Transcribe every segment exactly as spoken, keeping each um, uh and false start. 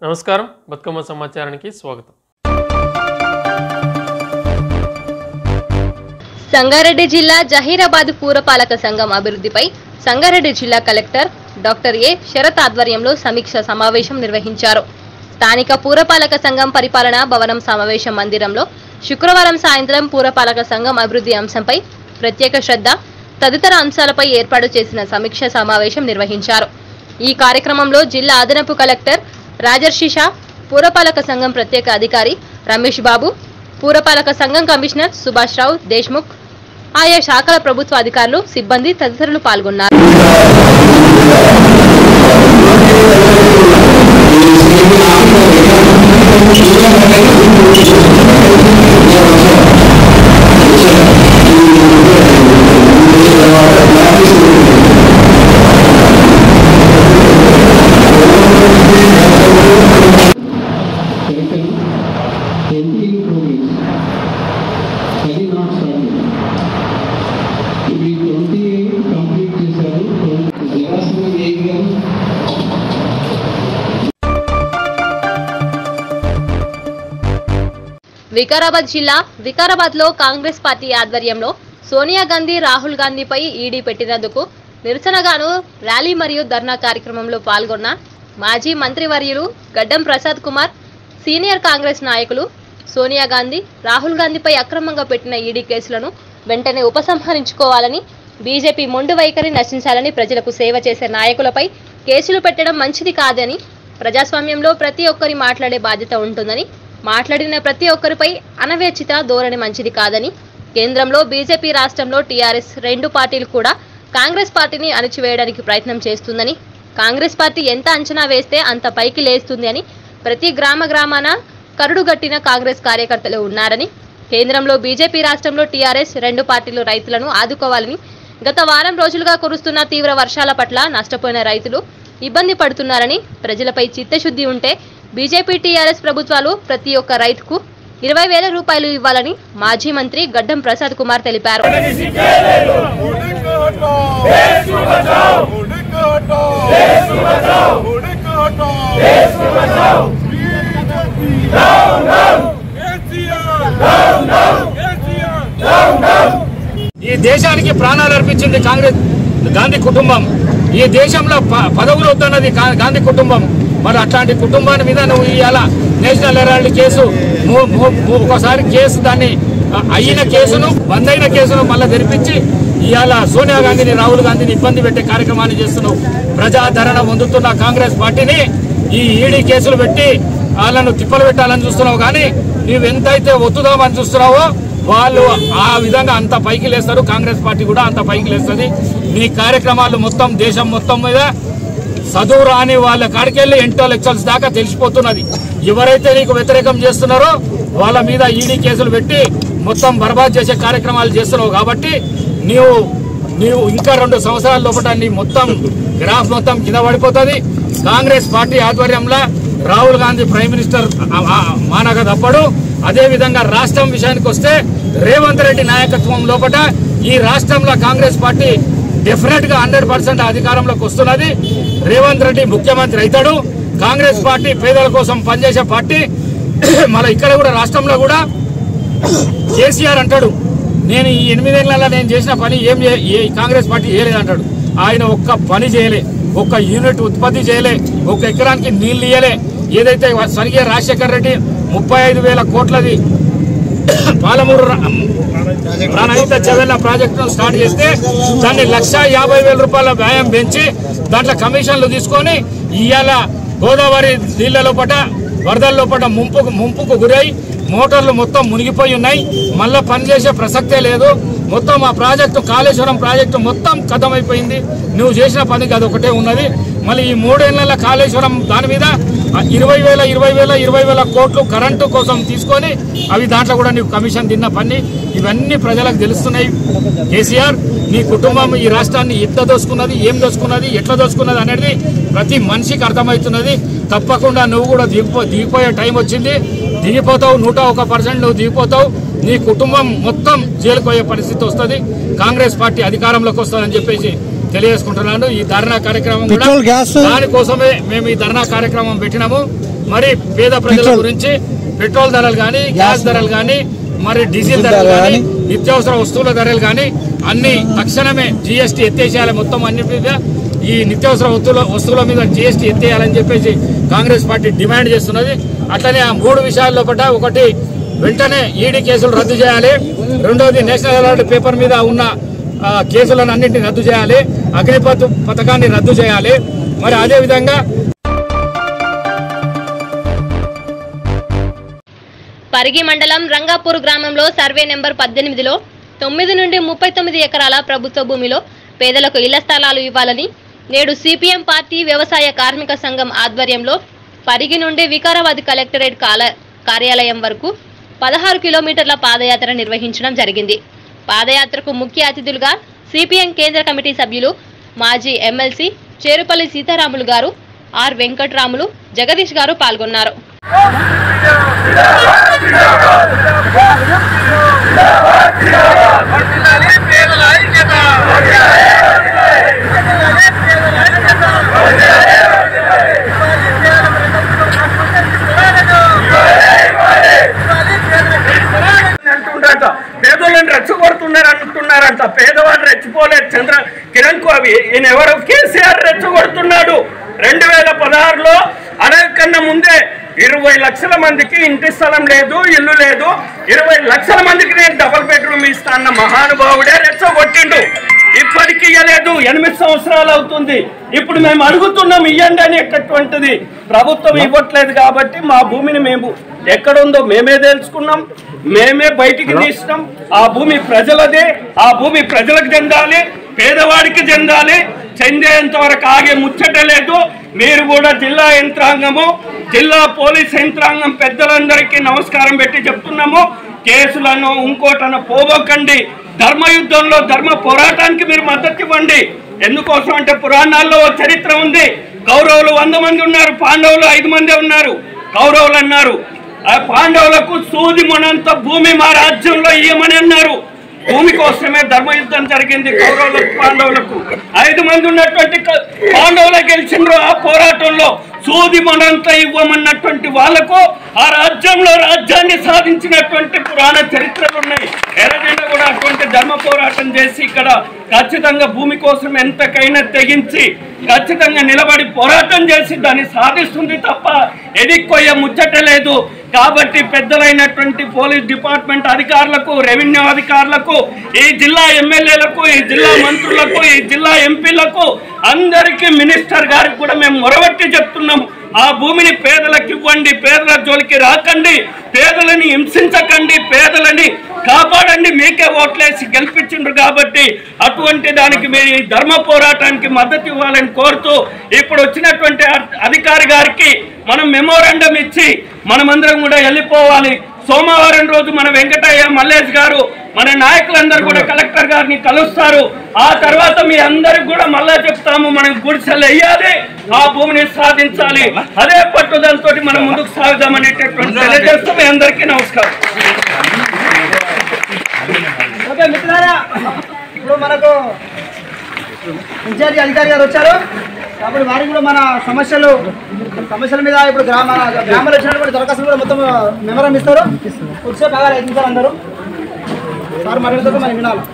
నమస్కారం బతుకమ్మ సమాచారానికి స్వాగతం. సంగారెడ్డి జిల్లా జహీరాబాద్ పురపాలక సంఘం అభివృద్ధిపై సంగారెడ్డి జిల్లా కలెక్టర్ డాక్టర్ ఏ శరత్ ఆధ్వర్యంలో సమీక్ష సమావేశం నిర్వహించారు. స్థానిక పురపాలక సంఘం పరిపాలనా భవనం సమావేశ మందిరంలో శుక్రవారం సాయంత్రం పురపాలక సంఘం అభివృద్ధి అంశంపై ప్రత్యేక శ్రద్ధ తదితర అంశాలపై ఏర్పాటు చేసిన సమీక్ష సమావేశం నిర్వహించారు. ఈ కార్యక్రమంలో జిల్లా అదనపు కలెక్టర్ రాజర్షిషా, పురపాలక సంఘం ప్రత్యేక అధికారి రమేష్ బాబు, పురపాలక సంఘం కమిషనర్ సుభాష్ రావు దేశ్ముఖ్, ఆయా శాఖల ప్రభుత్వ అధికారులు, సిబ్బంది తదితరులు పాల్గొన్నారు. వికారాబాద్ జిల్లా వికారాబాద్ లో కాంగ్రెస్ పార్టీ ఆధ్వర్యంలో సోనియా గాంధీ, రాహుల్ గాంధీపై ఈడీ పెట్టినందుకు నిరసనగాను ర్యాలీ మరియు ధర్నా కార్యక్రమంలో పాల్గొన్న మాజీ మంత్రివర్యులు గడ్డం ప్రసాద్ కుమార్, సీనియర్ కాంగ్రెస్ నాయకులు సోనియా గాంధీ, రాహుల్ గాంధీపై అక్రమంగా పెట్టిన ఈడీ కేసులను వెంటనే ఉపసంహరించుకోవాలని, బీజేపీ మొండు వైఖరి నశించాలని, ప్రజలకు సేవ చేసే నాయకులపై కేసులు పెట్టడం మంచిది కాదని, ప్రజాస్వామ్యంలో ప్రతి ఒక్కరి మాట్లాడే బాధ్యత ఉంటుందని, మాట్లాడిన ప్రతి ఒక్కరిపై అనవేచిత ధోరణి మంచిది కాదని, కేంద్రంలో బీజేపీ, రాష్ట్రంలో టీఆర్ఎస్ రెండు పార్టీలు కూడా కాంగ్రెస్ పార్టీని అణచివేయడానికి ప్రయత్నం చేస్తుందని, కాంగ్రెస్ పార్టీ ఎంత అంచనా వేస్తే అంత పైకి లేస్తుంది అని, ప్రతి గ్రామ గ్రామాన కరుడుగట్టిన కాంగ్రెస్ కార్యకర్తలు ఉన్నారని, కేంద్రంలో బీజేపీ, రాష్ట్రంలో టీఆర్ఎస్ రెండు పార్టీలు రైతులను ఆదుకోవాలని, గత వారం రోజులుగా కురుస్తున్న తీవ్ర వర్షాల పట్ల నష్టపోయిన రైతులు ఇబ్బంది పడుతున్నారని, ప్రజలపై చిత్తశుద్ధి ఉంటే బీజేపీ, టీఆర్ఎస్ ప్రభుత్వాలు ప్రతి ఒక్క రైతుకు ఇరవై వేల రూపాయలు ఇవ్వాలని మాజీ మంత్రి గడ్డం ప్రసాద్ కుమార్ తెలిపారు. ఈ దేశానికి ప్రాణాలు అర్పించింది కాంగ్రెస్ గాంధీ కుటుంబం. ఈ దేశంలో పదవులు వద్దన్నది గాంధీ కుటుంబం. మరి అట్లాంటి కుటుంబాన్ని మీద నువ్వు ఇవాళ నేషనల్ హెరాల్డ్ కేసు, ఒకసారి కేసు దాన్ని అయిన కేసును బంద్ అయిన కేసును మళ్ళీ తెరిపించి ఇవాళ సోనియా గాంధీని, రాహుల్ గాంధీని ఇబ్బంది పెట్టే కార్యక్రమాన్ని చేస్తున్నావు. ప్రజాదరణ పొందుతున్న కాంగ్రెస్ పార్టీని ఈ ఈడీ కేసులు పెట్టి వాళ్ళను తిప్పలు పెట్టాలని చూస్తున్నావు. కానీ నువ్వు ఎంతైతే ఒత్తుదామని చూస్తున్నావో వాళ్ళు ఆ విధంగా అంత పైకి లేస్తారు. కాంగ్రెస్ పార్టీ కూడా అంత పైకి లేస్తుంది. నీ కార్యక్రమాలు మొత్తం దేశం మొత్తం మీద చదువు రాని వాళ్ళ కాడికెళ్ళి ఇంటలెక్చువల్స్ దాకా తెలిసిపోతున్నది. ఎవరైతే నీకు వ్యతిరేకం చేస్తున్నారో వాళ్ళ మీద ఈడీ కేసులు పెట్టి మొత్తం బర్బాద్ చేసే కార్యక్రమాలు చేస్తున్నావు. కాబట్టి నీవు నీవు ఇంకా రెండు సంవత్సరాల లోపల నీ మొత్తం గ్రాఫ్ మొత్తం కింద పడిపోతుంది. కాంగ్రెస్ పార్టీ ఆధ్వర్యంలో రాహుల్ గాంధీ ప్రైమ్ మినిస్టర్ మానక తప్పడు. అదేవిధంగా రాష్ట్రం విషయానికి వస్తే రేవంత్ రెడ్డి నాయకత్వం లోపల ఈ రాష్ట్రంలో కాంగ్రెస్ పార్టీ డెఫినెట్ గా హండ్రెడ్ పర్సెంట్ అధికారంలోకి వస్తున్నది. రేవంత్ రెడ్డి ముఖ్యమంత్రి అవుతాడు. కాంగ్రెస్ పార్టీ పేదల కోసం పనిచేసే పార్టీ. మళ్ళీ ఇక్కడ కూడా రాష్ట్రంలో కూడా కేసీఆర్ అంటాడు, నేను ఈ ఎనిమిదేళ్లలో నేను చేసిన పని ఏం కాంగ్రెస్ పార్టీ చేయలేదంటాడు. ఆయన ఒక్క పని చేయలే, ఒక్క యూనిట్ ఉత్పత్తి చేయలే, ఒక ఎకరానికి నీళ్లు ఇయ్యలే. ఏదైతే స్వర్గీయ రాజశేఖర రెడ్డి ముప్పై ఐదు వేల కోట్లది పాలమూరు ప్రాణహిత చెవెళ్ళ ప్రాజెక్టును స్టార్ట్ చేస్తే దాన్ని లక్ష యాభై వేల రూపాయల వ్యయం పెంచి దాంట్లో కమిషన్లు తీసుకొని ఇవాళ గోదావరి నీళ్ల లోపల వరదల లోపల ముంపుకు ముంపుకు గురై మోటార్లు మొత్తం మునిగిపోయి ఉన్నాయి. మళ్ళా పనిచేసే ప్రసక్తే లేదు. మొత్తం ఆ ప్రాజెక్టు కాళేశ్వరం ప్రాజెక్టు మొత్తం ఖతమైపోయింది. నువ్వు చేసిన పనికి అదొకటే ఉన్నది. మళ్ళీ ఈ మూడేళ్ల కాళేశ్వరం దాని మీద ఇరవై వేల ఇరవై వేల ఇరవై వేల కోట్లు కరెంటు కోసం తీసుకొని అవి దాంట్లో కూడా నీవు కమిషన్ తిన్న పని. ఇవన్నీ ప్రజలకు తెలుస్తున్నాయి. కేసీఆర్ నీ కుటుంబం ఈ రాష్ట్రాన్ని ఎంత దోచుకున్నది, ఏం దోచుకున్నది, ఎట్లా దోచుకున్నది అనేది ప్రతి మనిషికి అర్థమవుతున్నది. తప్పకుండా నువ్వు కూడా దిగిపో దిగిపోయే టైం వచ్చింది. దిగిపోతావు, నూట ఒక పర్సెంట్ నువ్వు దిగిపోతావు. నీ కుటుంబం మొత్తం జైలుకు పోయే పరిస్థితి వస్తుంది. కాంగ్రెస్ పార్టీ అధికారంలోకి వస్తుందని చెప్పేసి తెలియజేసుకుంటున్నాను. ఈ ధర్నా కార్యక్రమం కూడా దానికోసమే మేము ఈ ధర్నా కార్యక్రమం పెట్టినాము. మరి పేద ప్రజల గురించి పెట్రోల్ ధరలు కానీ గ్యాస్ ధరలు కానీ మరి డీజిల్ ధరలు కానీ నిత్యావసర వస్తువుల ధరలు కానీ అన్ని తక్షణమే జీఎస్టీ ఎత్తేసేయాలి. మొత్తం అన్ని మీద ఈ నిత్యావసర వస్తువుల వస్తువుల మీద జీఎస్టీ ఎత్తేయాలని చెప్పేసి కాంగ్రెస్ పార్టీ డిమాండ్ చేస్తున్నది. అట్లనే ఆ మూడు విషయాల్లో పట్ల ఒకటి వెంటనే ఈడీ కేసులు రద్దు చేయాలి, రెండోది నేషనల్ అలర్ట్ పేపర్ మీద ఉన్న కేసులను అన్నింటినీ రద్దు చేయాలి, అగ్నిపథ్ పథకాన్ని రద్దు చేయాలి. మరి అదేవిధంగా పరిగి మండలం రంగాపూర్ గ్రామంలో సర్వే నెంబర్ పద్దెనిమిదిలో తొమ్మిది నుండి ముప్పై తొమ్మిది ఎకరాల ప్రభుత్వ భూమిలో పేదలకు ఇళ్ల స్థలాలు ఇవ్వాలని నేడు సిపిఎం పార్టీ వ్యవసాయ కార్మిక సంఘం ఆధ్వర్యంలో పరిగి నుండి వికారాబాద్ కలెక్టరేట్ కార్యాలయం వరకు పదహారు కిలోమీటర్ల పాదయాత్ర నిర్వహించడం జరిగింది. పాదయాత్రకు ముఖ్య అతిథులుగా సిపిఎం కేంద్ర కమిటీ సభ్యులు మాజీ ఎమ్మెల్సీ చేరుపల్లి సీతారాములు గారు, ఆర్ వెంకట్రాములు, జగదీష్ గారు పాల్గొన్నారు. పేదోళ్ళని రెచ్చగొడుతున్నారు అంటున్నారంట. పేదవాళ్ళు రెచ్చిపోలేదు. చంద్ర కిరణ్ కోవి ఈయన ఎవరు? కేసీఆర్ రెచ్చగొడుతున్నాడు. రెండు వేల పదహారులో అడవి కన్నా ముందే ఇరవై లక్షల మందికి ఇంటి స్థలం లేదు, ఇల్లు లేదు. ఇరవై లక్షల మందికి నేను డబుల్ బెడ్రూమ్ ఇస్తా అన్న మహానుభావుడే రెచ్చగొట్టిండు. ఇప్పటికి ఇయ్యలేదు. ఎనిమిది సంవత్సరాలు అవుతుంది. ఇప్పుడు మేము అడుగుతున్నాం ఇయ్యండి అనేటటువంటిది. ప్రభుత్వం ఇవ్వట్లేదు కాబట్టి మా భూమిని మేము ఎక్కడుందో మేమే తెలుసుకున్నాం, మేమే బయటికి తీసినాం. ఆ భూమి ప్రజలదే. ఆ భూమి ప్రజలకు చెందాలి, పేదవాడికి చెందాలి. చెందేంత వరకు ఆగే ముచ్చట లేదు. మీరు కూడా జిల్లా యంత్రాంగము, జిల్లా పోలీస్ యంత్రాంగం పెద్దలందరికీ నమస్కారం పెట్టి చెప్తున్నాము. కేసులను ఇంకోటను పోబోకండి. ధర్మయుద్ధంలో ధర్మ పోరాటానికి మీరు మద్దతు ఇవ్వండి. ఎందుకోసం అంటే పురాణాల్లో చరిత్ర ఉంది. కౌరవులు వంద మంది ఉన్నారు, పాండవులు ఐదు మంది ఉన్నారు. కౌరవులు అన్నారు ఆ పాండవులకు సూది మొనంత భూమి మా రాజ్యంలో ఇయ్యమని అన్నారు. భూమి కోసమే ధర్మయుద్ధం జరిగింది. కౌరవులకు పాండవులకు ఐదు మంది ఉన్నటువంటి పాండవులు గెలిచిండ్రు. ఆ పోరాటంలో సూది మనంత ఇవ్వమన్నటువంటి వాళ్లకు ఆ రాజ్యంలో రాజ్యాన్ని సాధించినటువంటి పురాణ చరిత్రలు ఉన్నాయి. ఎర్రజెండ కూడా అటువంటి ధర్మ పోరాటం చేసి ఇక్కడ ఖచ్చితంగా భూమి కోసం ఎంతకైనా తెగించి ఖచ్చితంగా నిలబడి పోరాటం చేసి దాన్ని సాధిస్తుంది తప్ప ఎదిక్కొయ్య ముచ్చట లేదు. కాబట్టి పెద్దలైనటువంటి పోలీస్ డిపార్ట్మెంట్ అధికారులకు, రెవెన్యూ అధికారులకు, ఈ జిల్లా ఎమ్మెల్యేలకు, ఈ జిల్లా మంత్రులకు, ఈ జిల్లా ఎంపీలకు అందరికీ మినిస్టర్ గారికి కూడా మేము మొరబట్టి చెప్తున్నాము. ఆ భూమిని పేదలకు ఇవ్వండి, పేదల జోలికి రాకండి, పేదలని హింసించకండి, పేదలని కాపాడండి. మీకే ఓట్లేసి గెలిపించిండ్రు కాబట్టి అటువంటి దానికి మీరు ఈ ధర్మ పోరాటానికి మద్దతు ఇవ్వాలని కోరుతూ ఇప్పుడు వచ్చినటువంటి అధికారి గారికి మనం మెమోరాండం ఇచ్చి మనమందరం కూడా వెళ్ళిపోవాలి. సోమవారం రోజు మన వెంకటయ్య మల్లేష్ గారు మన నాయకులందరూ కూడా కలెక్టర్ గారిని కలుస్తారు. ఆ తర్వాత మీ అందరికి కూడా మళ్ళా చెప్తాము, మనం గుడిసెలు వేయాలి, ఆ భూమిని సాధించాలి. అదే పట్టుదలతో మనం ముందుకు సాగుదామనేటటువంటి తెలియజేస్తాం. మీ అందరికీ నమస్కారం. ఓకే మిత్రులారా, ఇప్పుడు మనకు ఇన్ఛార్జి అధికారి గారు వచ్చారు కాబట్టి వారికి కూడా మన సమస్యలు సమస్యల మీద ఇప్పుడు గ్రామ గ్రామాలు వచ్చినటువంటి దరఖాస్తులు కూడా మొత్తం మెమరం ఇస్తారు. వచ్చే బాగా రైతులు అందరూ సార్ మాట్లాడుతూ మనం వినాలి.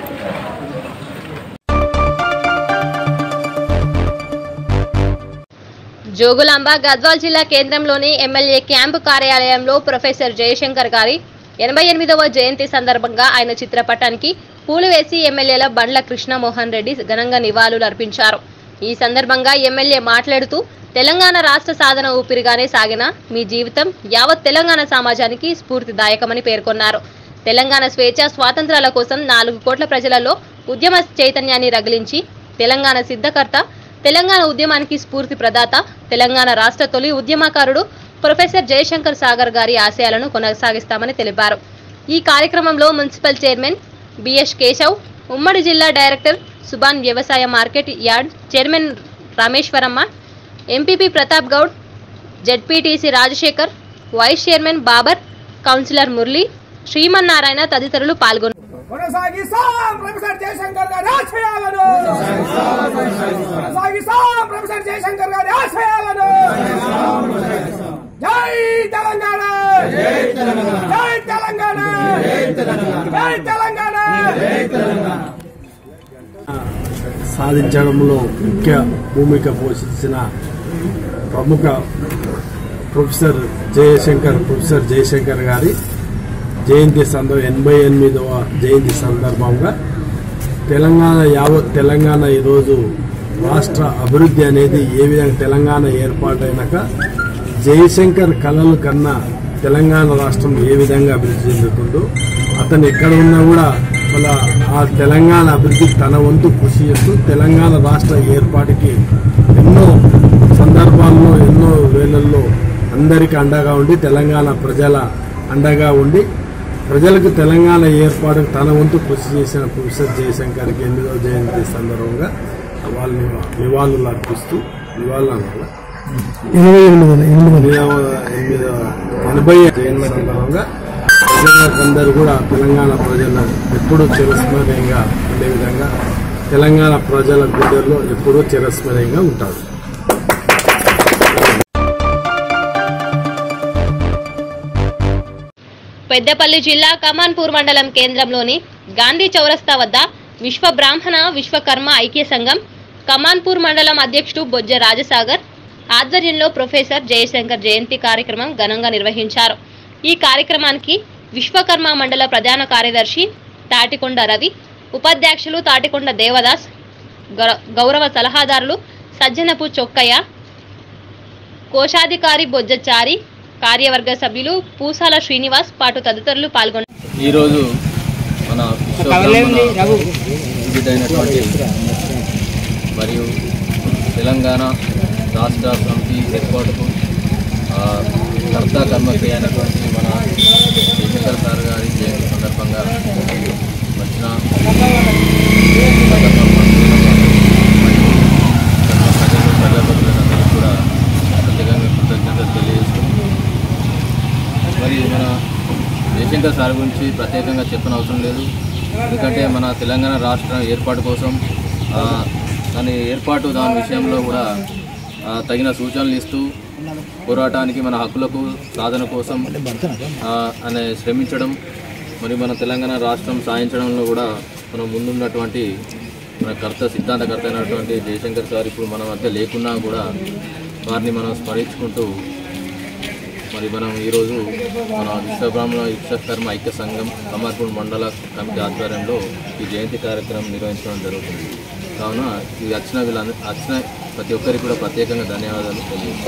జోగులాంబ గద్వాల్ జిల్లా కేంద్రంలోని ఎమ్మెల్యే క్యాంపు కార్యాలయంలో ప్రొఫెసర్ జయశంకర్ గారి ఎనభై ఎనిమిదవ జయంతి సందర్భంగా ఆయన చిత్రపటానికి పూలు వేసి ఎమ్మెల్యేల బండ్ల కృష్ణమోహన్ రెడ్డి ఘనంగా నివాళులు అర్పించారు. ఈ సందర్భంగా ఎమ్మెల్యే మాట్లాడుతూ తెలంగాణ రాష్ట్ర సాధన ఊపిరిగానే సాగిన మీ జీవితం యావత్ తెలంగాణ సమాజానికి స్ఫూర్తిదాయకమని పేర్కొన్నారు. తెలంగాణ స్వేచ్ఛ స్వాతంత్రాల కోసం నాలుగు కోట్ల ప్రజలలో ఉద్యమ చైతన్యాన్ని రగిలించి తెలంగాణ సిద్ధకర్త, తెలంగాణ ఉద్యమానికి స్ఫూర్తి ప్రదాత, తెలంగాణ రాష్ట్ర తొలి ఉద్యమకారుడు ప్రొఫెసర్ జయశంకర్ సాగర్ గారి ఆశయాలను కొనసాగిస్తామని తెలిపారు. ఈ కార్యక్రమంలో మున్సిపల్ చైర్మన్ బిఎస్ కేశవ్, ఉమ్మడి జిల్లా డైరెక్టర్ సుబాన్, వ్యవసాయ market yard chairman Rameshwaramma, MPP Pratap Goud, ZPTC Rajasekhar, vice chairman Babar, councillor Murali, Srimannarayana తదితరులు పాల్గొన్నారు. జై జై తెలంగాణ జై తెలంగాణ సాధించడంలో ముఖ్య భూమిక పోషించిన ప్రముఖ ప్రొఫెసర్ జయశంకర్ ప్రొఫెసర్ జయశంకర్ గారి జయంతి సందర్భం ఎనభై ఎనిమిదవ జయంతి సందర్భంగా తెలంగాణ యావత్ తెలంగాణ ఈరోజు రాష్ట్ర అభివృద్ధి అనేది ఏ విధంగా తెలంగాణ ఏర్పాటైనాక జయశంకర్ కళలు కన్నా తెలంగాణ రాష్ట్రం ఏ విధంగా అభివృద్ధి చెందుతుందో అతను ఎక్కడ ఉన్నా కూడా మళ్ళా ఆ తెలంగాణ అభివృద్ధికి తన వంతు కృషి చేస్తూ తెలంగాణ రాష్ట్ర ఏర్పాటుకి ఎన్నో సందర్భాల్లో ఎన్నో వేళల్లో అందరికీ అండగా ఉండి తెలంగాణ ప్రజల అండగా ఉండి ప్రజలకు తెలంగాణ ఏర్పాటుకు తన వంతు కృషి చేసిన ప్రొఫెసర్ జయశంకర్కి ఎనిమిదవ జయంతి సందర్భంగా వాళ్ళని నివాళులు అర్పిస్తూ నివాళులు అనాల ఎనభై జయంతి సందర్భంగా ప్రజలందరూ కూడా తెలంగాణ ప్రజలు ఎప్పుడూ చిరస్మరణీయంగా ఉండే విధంగా తెలంగాణ ప్రజల గుండెల్లో ఎప్పుడూ చిరస్మరణీయంగా ఉంటారు. పెద్దపల్లి జిల్లా కమాన్పూర్ మండలం కేంద్రంలోని గాంధీ చౌరస్తా వద్ద విశ్వ బ్రాహ్మణ విశ్వకర్మ ఐక్య సంఘం కమాన్పూర్ మండలం అధ్యక్షుడు బొజ్జ రాజసాగర్ ఆధ్వర్యంలో ప్రొఫెసర్ జయశంకర్ జయంతి కార్యక్రమం ఘనంగా నిర్వహించారు. ఈ కార్యక్రమానికి విశ్వకర్మ మండల ప్రధాన కార్యదర్శి తాటికొండ రవి, ఉపాధ్యక్షులు తాటికొండ దేవదాస్, గౌరవ సలహాదారులు సజ్జనపు చొక్కయ్య, కోశాధికారి బొజ్జచారి, కార్యవర్గ సభ్యులు పూసాల శ్రీనివాస్ పాటు తదితరులు పాల్గొన్నారు. ఈరోజు మన వివిధైనటువంటి మరియు తెలంగాణ రాష్ట్ర సమితి ఏర్పాటుకు కర్త కర్మక్రియ అయినటువంటి మన జయశంకర్ సార్ గారి జయంతి సందర్భంగా వచ్చిన ప్రజలు ప్రజాప్రతినిధులందరూ కూడా ప్రత్యేకంగా కృతజ్ఞతలు తెలియజేస్తూ మరి మన జయశంకర్ సార్ గురించి ప్రత్యేకంగా చెప్పని అవసరం లేదు. ఎందుకంటే మన తెలంగాణ రాష్ట్రం ఏర్పాటు కోసం దాని ఏర్పాటు దాని విషయంలో కూడా తగిన సూచనలు ఇస్తూ పోరాటానికి మన హక్కులకు సాధన కోసం అనే శ్రమించడం మరి మన తెలంగాణ రాష్ట్రం సాధించడంలో కూడా మనం ముందున్నటువంటి మన కర్త సిద్ధాంతకర్త అయినటువంటి జయశంకర్ సార్ ఇప్పుడు మన మధ్య లేకున్నా కూడా వారిని మనం స్మరించుకుంటూ మరి మనం ఈరోజు మన విశ్వబ్రాహ్మణ విశ్వకర్మ ఐక్య సంఘం కమాన్పూర్ మండల కమిటీ ఆధ్వర్యంలో ఈ జయంతి కార్యక్రమం నిర్వహించడం జరుగుతుంది. కావున ఈ వచ్చిన వీళ్ళందరూ వచ్చిన ప్రతి ఒక్కరికి కూడా ప్రత్యేకంగా ధన్యవాదాలు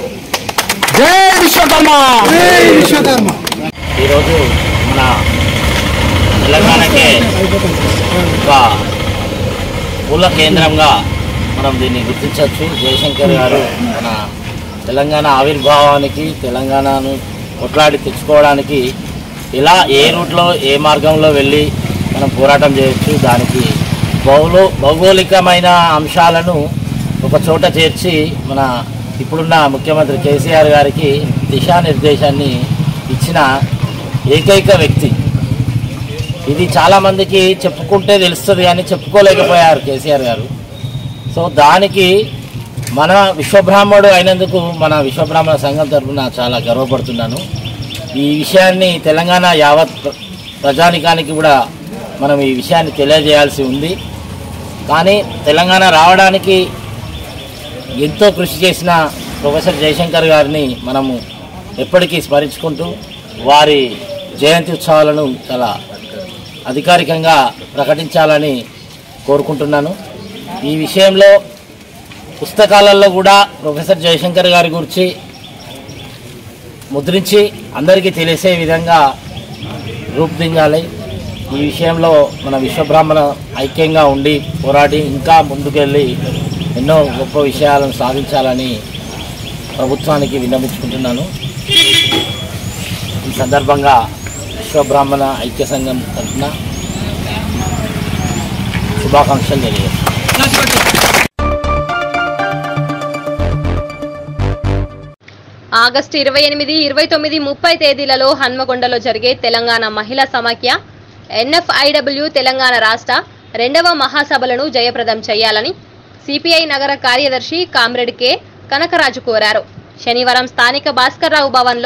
తెలియజేస్తున్నాను. ఈరోజు మన తెలంగాణకే ఒక మూల కేంద్రంగా మనం దీన్ని గుర్తించవచ్చు. జయశంకర్ గారు మన తెలంగాణ ఆవిర్భావానికి తెలంగాణను కొట్లాడి తెచ్చుకోవడానికి ఇలా ఏ రూట్లో ఏ మార్గంలో వెళ్ళి మనం పోరాటం చేయొచ్చు, దానికి భౌగో భౌగోళికమైన అంశాలను ఒక చోట చేర్చి మన ఇప్పుడున్న ముఖ్యమంత్రి కేసీఆర్ గారికి దిశానిర్దేశాన్ని ఇచ్చిన ఏకైక వ్యక్తి. ఇది చాలామందికి చెప్పుకుంటే తెలుస్తుంది కానీ చెప్పుకోలేకపోయారు కేసీఆర్ గారు. సో దానికి మన విశ్వబ్రాహ్మణుడు అయినందుకు మన విశ్వబ్రాహ్మణ సంఘం తరఫున చాలా గర్వపడుతున్నాను. ఈ విషయాన్ని తెలంగాణ యావత్ ప్రజానికానికి కూడా మనం ఈ విషయాన్ని తెలియజేయాల్సి ఉంది. కానీ తెలంగాణ రావడానికి ఎంతో కృషి చేసిన ప్రొఫెసర్ జయశంకర్ గారిని మనము ఎప్పటికీ స్మరించుకుంటూ వారి జయంతి ఉత్సవాలను చాలా అధికారికంగా ప్రకటించాలని కోరుకుంటున్నాను. ఈ విషయంలో పుస్తకాలలో కూడా ప్రొఫెసర్ జయశంకర్ గారి గురించి ముద్రించి అందరికీ తెలిసే విధంగా రూపుదిద్దాలి. ఈ విషయంలో మన విశ్వబ్రాహ్మణ ఐక్యంగా ఉండి పోరాడి ఇంకా ముందుకెళ్ళి ఎన్నో గొప్ప విషయాలను సాధించాలని ప్రభుత్వానికి విన్నవించుకుంటున్నాను. ఈ సందర్భంగా విశ్వబ్రాహ్మణ ఐక్య సంఘం తరఫున శుభాకాంక్షలు తెలియజేస్తాను. ఆగస్టు ఇరవై ఎనిమిది ఇరవై తొమ్మిది ముప్పై తేదీలలో హన్మకొండలో జరిగే తెలంగాణ మహిళా సమాఖ్య ఎన్ఎఫ్ఐడబ్ల్యూ తెలంగాణ రాష్ట్ర రెండవ మహాసభలను జయప్రదం చేయాలని సిపిఐ నగర కార్యదర్శి కామ్రేడ్ కె కనకరాజు కోరారు. శనివారం స్థానిక భాస్కర్రావు భవన్లో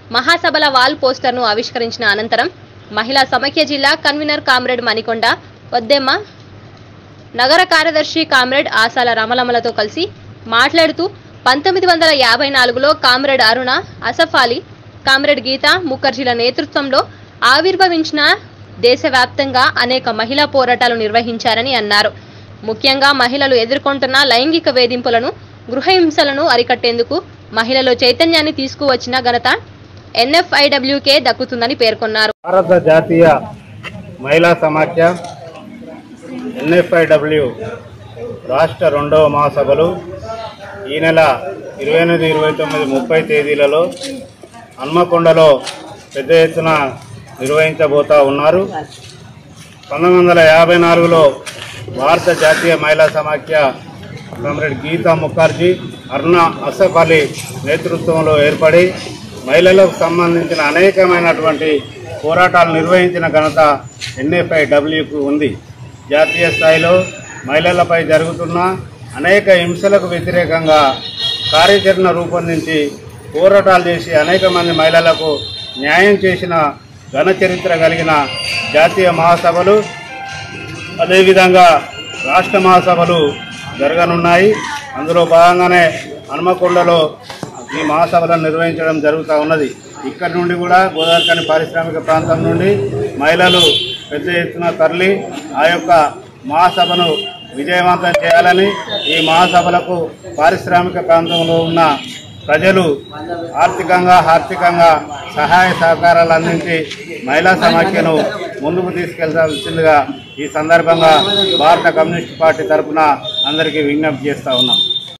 మహాసభల వాల్ పోస్టర్ను ఆవిష్కరించిన అనంతరం మహిళా సమైక్య జిల్లా కన్వీనర్ కామ్రేడ్ మణికొండ వద్దెమ్మ, నగర కార్యదర్శి కామ్రేడ్ ఆసాల రమలమలతో కలిసి మాట్లాడుతూ పంతొమ్మిది వందల యాభై నాలుగులో కామ్రేడ్ అరుణ అసఫ్ అలీ, కామ్రేడ్ గీతా ముఖర్జీల నేతృత్వంలో ఆవిర్భవించిన దేశవ్యాప్తంగా అనేక మహిళా పోరాటాలు నిర్వహించారని అన్నారు. ముఖ్యంగా మహిళలు ఎదుర్కొంటున్న లైంగిక వేధింపులను, గృహహింసలను అరికట్టేందుకు మహిళల్లో చైతన్యాన్ని తీసుకువచ్చిన ఘనత ఎన్ఎఫ్ఐడబ్ల్యూకే దక్కుతుందని పేర్కొన్నారు. భారత జాతీయ మహిళా సమాఖ్య ఎన్ఎఫ్ఐడబ్ల్యూ రాష్ట్ర రెండవ మహాసభలు ఈ నెల ఇరవై ఎనిమిది ఇరవై తొమ్మిది ముప్పై తేదీలలో హన్మకొండలో పెద్ద ఎత్తున నిర్వహించబోతా ఉన్నారు. పంతొమ్మిది వందల యాభై నాలుగులో భారత జాతీయ మహిళా సమాఖ్య కామ్రేడ్ గీతా ముఖర్జీ, అరుణ అసఫ్ అలీ నేతృత్వంలో ఏర్పడి మహిళలకు సంబంధించిన అనేకమైనటువంటి పోరాటాలు నిర్వహించిన ఘనత ఎన్ఎఫ్ఐడబ్ల్యూకు ఉంది. జాతీయ స్థాయిలో మహిళలపై జరుగుతున్న అనేక హింసలకు వ్యతిరేకంగా కార్యాచరణ రూపొందించి పోరాటాలు చేసి అనేక మంది మహిళలకు న్యాయం చేసిన ఘన చరిత్ర కలిగిన జాతీయ మహాసభలు, అదేవిధంగా రాష్ట్ర మహాసభలు జరగనున్నాయి. అందులో భాగంగానే హన్మకొండలో ఈ మహాసభలను నిర్వహించడం జరుగుతూ ఉన్నది. ఇక్కడి నుండి కూడా గోదావరిఖని పారిశ్రామిక ప్రాంతం నుండి మహిళలు పెద్ద ఎత్తున తరలి ఆ యొక్క మహాసభను విజయవంతం చేయాలని, ఈ మహాసభలకు పారిశ్రామిక ప్రాంతంలో ఉన్న ప్రజలు ఆర్థికంగా ఆర్థికంగా సహాయ సహకారాలు అందించి మహిళా సమాఖ్యను ముందుకు తీసుకెళ్లాల్సిందిగా ఈ సందర్భంగా భారత కమ్యూనిస్ట్ పార్టీ తరఫున అందరికీ విజ్ఞప్తి చేస్తూ ఉన్నాం.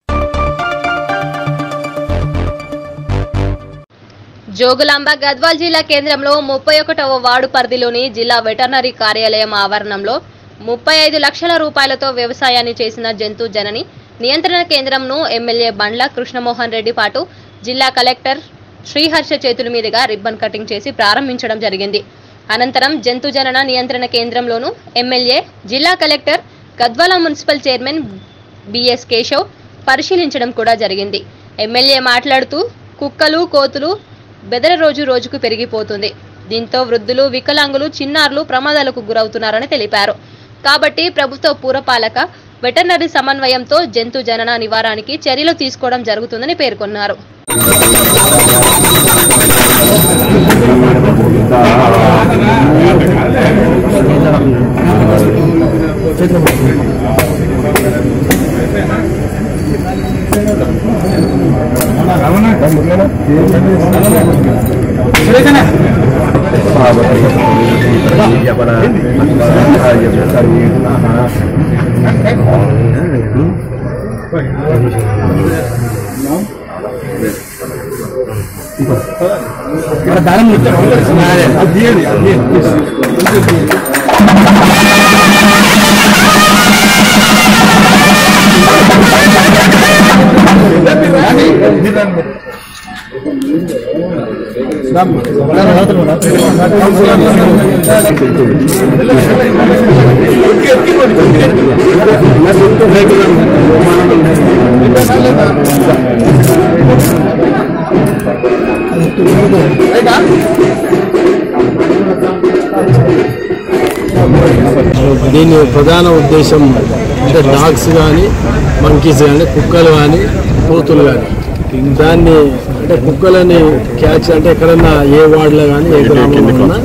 జోగులాంబ గద్వాల్ జిల్లా కేంద్రంలో ముప్పై ఒకటవ వార్డు పరిధిలోని జిల్లా వెటర్నరీ కార్యాలయం ఆవరణంలో ముప్పై ఐదు లక్షల రూపాయలతో వ్యవసాయాన్ని చేసిన జంతు జనని నియంత్రణ కేంద్రంను ఎమ్మెల్యే బండ్ల కృష్ణమోహన్ రెడ్డి పాటు జిల్లా కలెక్టర్ శ్రీహర్ష చేతుల మీదుగా రిబ్బన్ కటింగ్ చేసి ప్రారంభించడం జరిగింది. అనంతరం జంతు జనన నియంత్రణ కేంద్రంలోను ఎమ్మెల్యే, జిల్లా collector, Gadwal municipal chairman BS Keshav పరిశీలించడం కూడా జరిగింది. ఎమ్మెల్యే మాట్లాడుతూ కుక్కలు, కోతులు బెదర రోజు రోజుకు పెరిగిపోతుంది. దీంతో వృద్ధులు, వికలాంగులు, చిన్నారులు ప్రమాదాలకు గురవుతున్నారని తెలిపారు. కాబట్టి ప్రభుత్వ పురపాలక వెటర్నరీ సమన్వయంతో జంతు జనన నివారణకి చర్యలు తీసుకోవడం జరుగుతుందని పేర్కొన్నారు. దీని ప్రధాన ఉద్దేశం అంటే డాగ్స్ కానీ, మంకీస్ కానీ, కుక్కలు కానీ, కోతులు కానీ, దాన్ని అంటే కుక్కలని క్యాచ్ అంటే ఎక్కడన్నా ఏ వార్డులో కానీ ఏ గ్రామంలో ఉన్నా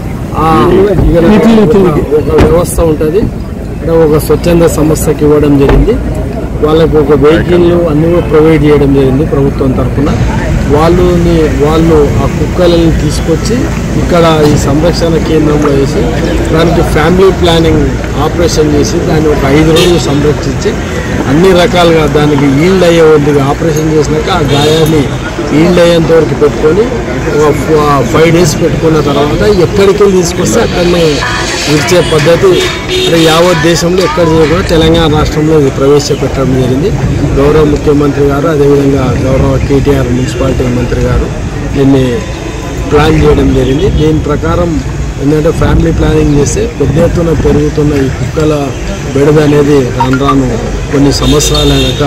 ఒక వ్యవస్థ ఉంటుంది. అంటే ఒక స్వచ్ఛంద సంస్థకి ఇవ్వడం జరిగింది. వాళ్ళకు ఒక వెహికల్ అన్ని ప్రొవైడ్ చేయడం జరిగింది ప్రభుత్వం తరఫున. వాళ్ళని వాళ్ళు ఆ కుక్కలని తీసుకొచ్చి ఇక్కడ ఈ సంరక్షణ కేంద్రంలో వేసి దానికి ఫ్యామిలీ ప్లానింగ్ ఆపరేషన్ చేసి దాన్ని ఒక ఐదు రోజులు సంరక్షించి అన్ని రకాలుగా దానికి ఈల్డ్ అయ్యే కొద్దిగా ఆపరేషన్ చేసినాక ఆ గాయాన్ని ఈల్డ్ అయ్యేంత వరకు పెట్టుకొని ఒక ఫైవ్ డేస్ పెట్టుకున్న తర్వాత ఎక్కడికి వెళ్ళి తీసుకొస్తే అక్కడనే విడిచే పద్ధతి అంటే యావత్ దేశంలో ఎక్కడ చేయకుండా తెలంగాణ రాష్ట్రంలో ఇది ప్రవేశపెట్టడం జరిగింది. గౌరవ ముఖ్యమంత్రి గారు, అదేవిధంగా గౌరవ కేటీఆర్ మున్సిపాలిటీ మంత్రి గారు దీన్ని ప్లాన్ చేయడం జరిగింది. దీని ప్రకారం ఎందుకంటే ఫ్యామిలీ ప్లానింగ్ చేస్తే పెద్ద ఎత్తున పెరుగుతున్న ఈ కుక్కల బెడద అనేది రాను రాను కొన్ని సంవత్సరాలైనాక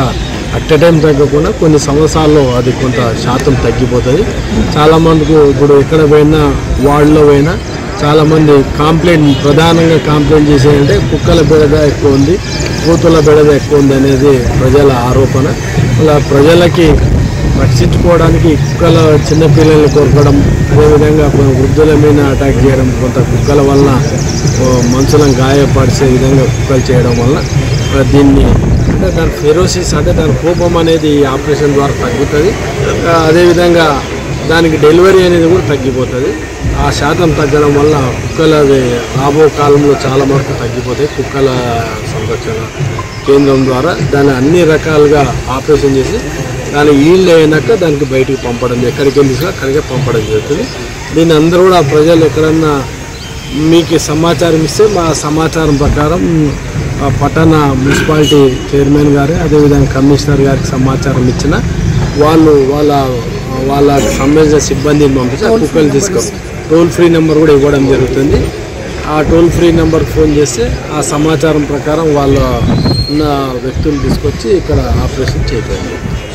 అట్ ఎ టైం తగ్గకుండా కొన్ని సంవత్సరాల్లో అది కొంత శాతం తగ్గిపోతుంది. చాలామందికి ఇప్పుడు ఎక్కడ పోయినా వార్డులో పోయినా చాలామంది కంప్లైంట్ ప్రధానంగా కంప్లైంట్ చేసేదంటే కుక్కల బెడద ఎక్కువ ఉంది, కూతుల బెడద ఎక్కువ ఉంది అనేది ప్రజల ఆరోపణ. అలా ప్రజలకి రక్షించుకోవడానికి కుక్కల చిన్నపిల్లల్ని కొరకడం, అదేవిధంగా వృద్ధుల మీద అటాక్ చేయడం, కొంత కుక్కల వలన మనుషులను గాయపరిచే విధంగా కుక్కలు చేయడం వల్ల దీన్ని అంటే దాని ఫెరోసిస్ అంటే దాని కోపం అనేది ఆపరేషన్ ద్వారా తగ్గుతుంది. అదేవిధంగా దానికి డెలివరీ అనేది కూడా తగ్గిపోతుంది. ఆ శాతం తగ్గడం వల్ల కుక్కలది రాబో కాలంలో చాలా వరకు తగ్గిపోతాయి. కుక్కల సంరక్షణ కేంద్రం ద్వారా దాన్ని అన్ని రకాలుగా ఆపరేషన్ చేసి దాని ఈల్డ్ అయినాక దానికి బయటికి పంపడం, ఎక్కడికి వెళ్ళి అక్కడికే పంపడం జరుగుతుంది. దీన్ని అందరూ కూడా ప్రజలు ఎక్కడన్నా మీకు సమాచారం ఇస్తే మా సమాచారం ప్రకారం పట్టణ మున్సిపాలిటీ చైర్మన్ గారు అదేవిధంగా కమిషనర్ గారికి సమాచారం ఇచ్చిన వాళ్ళు వాళ్ళ వాళ్ళకి సంబంధించిన సిబ్బందిని పంపించి ఆ కుక్కలు తీసుకో టోల్ ఫ్రీ నెంబర్ కూడా ఇవ్వడం జరుగుతుంది. ఆ టోల్ ఫ్రీ నెంబర్ ఫోన్ చేస్తే ఆ సమాచారం ప్రకారం వాళ్ళ ఉన్న వ్యక్తులు తీసుకొచ్చి ఇక్కడ ఆపరేషన్ చేయగలరు.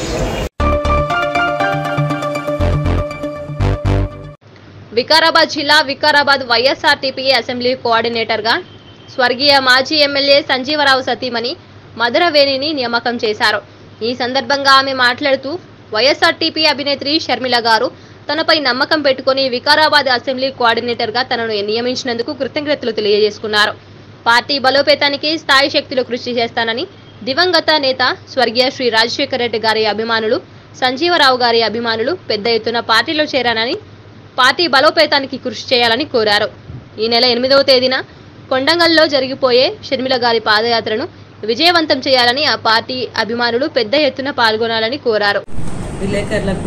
వికారాబాద్ జిల్లా వికారాబాద్ వైఎస్ఆర్టీపీ అసెంబ్లీ కోఆర్డినేటర్గా స్వర్గీయ మాజీ ఎమ్మెల్యే సంజీవరావు సతీమణి మధురవేణిని నియామకం చేశారు. ఈ సందర్భంగా ఆమె మాట్లాడుతూ వైఎస్ఆర్టీపీ అభినేత్రి షర్మిల గారు తనపై నమ్మకం పెట్టుకుని వికారాబాద్ అసెంబ్లీ కోఆర్డినేటర్గా తనను నియమించినందుకు కృతజ్ఞతలు తెలియజేసుకున్నారు. పార్టీ బలోపేతానికి స్థాయి శక్తులు కృషి చేస్తానని దివంగత నేత స్వర్గీయ శ్రీ రాజశేఖర రెడ్డి గారి అభిమానులు, సంజీవరావు గారి అభిమానులు పెద్ద ఎత్తున పార్టీలో చేరానని పార్టీ బలోపేతానికి కృషి చేయాలని కోరారు. ఈ నెల ఎనిమిదవ తేదీన కొండంగల్లో జరిగిపోయే షర్మిల గారి పాదయాత్రను విజయవంతం చేయాలని ఆ పార్టీ అభిమానులు పెద్ద ఎత్తున పాల్గొనాలని కోరారు. విలేకరులకు,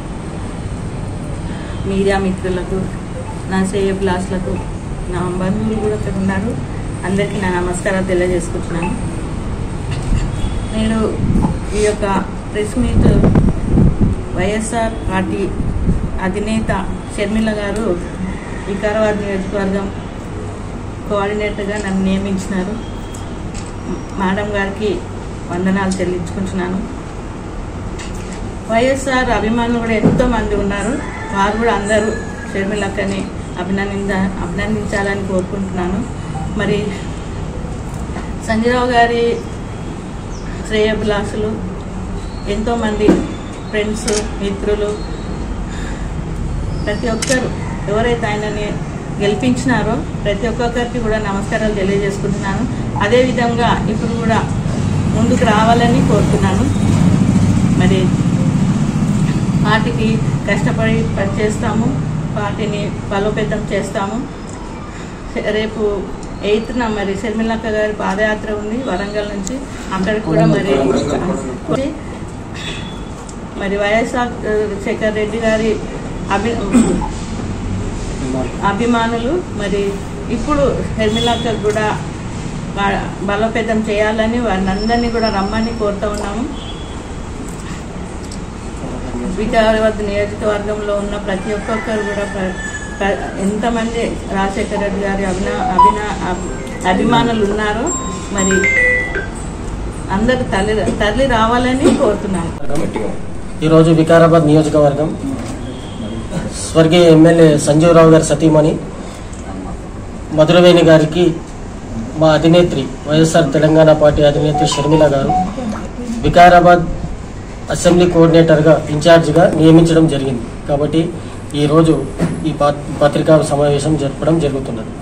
మీడియా మిత్రులకు, నా శ్రేయోభిలాషులకు, నా బంధువులు కూడా ఇక్కడ ఉన్నారు, అందరికీ నా నమస్కారాలు తెలియజేసుకుంటున్నాను. నేను ఈ యొక్క ప్రెస్ మీట్ వైఎస్ఆర్ పార్టీ అధినేత షర్మిల గారు వికారాబాద్ నియోజకవర్గం కోఆర్డినేటర్గా నన్ను నియమించినారు. మేడం గారికి వందనాలు చెల్లించుకుంటున్నాను. వైఎస్ఆర్ అభిమానులు కూడా ఎంతో మంది ఉన్నారు, వారు కూడా అందరూ షర్మిలక్కని అభినందించ అభినందించాలని కోరుకుంటున్నాను. మరి సంజయరావు గారి శ్రేయోభిలాషులు ఎంతోమంది ఫ్రెండ్స్, మిత్రులు, ప్రతి ఒక్కరు ఎవరైతే ఆయనని గెలిపించినారో ప్రతి ఒక్కొక్కరికి కూడా నమస్కారాలు తెలియజేసుకుంటున్నాను. అదేవిధంగా ఇప్పుడు కూడా ముందుకు రావాలని కోరుతున్నాను. మరి పార్టీకి కష్టపడి పనిచేస్తాము, పార్టీని బలోపేతం చేస్తాము. రేపు ఎయిత్న మరి షర్మిలక్క గారి పాదయాత్ర ఉంది వరంగల్ నుంచి, అక్కడికి కూడా మరి మరి వైఎస్ఆర్ శేఖర్ రెడ్డి గారి అభి అభిమానులు మరి ఇప్పుడు షర్మిలక్క కూడా బలోపేతం చేయాలని వారిని అందరినీ కూడా రమ్మని కోరుతూ ఉన్నాము. వికారాబాద్ నియోజకవర్గంలో ఉన్న ప్రతి ఒక్కొక్కరు కూడా ఎంతమంది రాజశేఖర రెడ్డి గారి అభినా అభినా అభిమానులు ఉన్నారో మరి అందరూ తల్లి తల్లి రావాలని కోరుతున్నాను. ఈరోజు వికారాబాద్ నియోజకవర్గం స్వర్గీయ ఎమ్మెల్యే సంజీవరావు గారి సతీమణి మధురవేణి గారికి మా అధినేత్రి వైఎస్ఆర్ తెలంగాణ పార్టీ అధినేత్రి షర్మిల గారు వికారాబాద్ అసెంబ్లీ కోఆర్డినేటర్గా ఇన్ఛార్జిగా నియమించడం జరిగింది. కాబట్టి ఈరోజు ఈ పత్రికా సమావేశం జరపడం జరుగుతున్నది.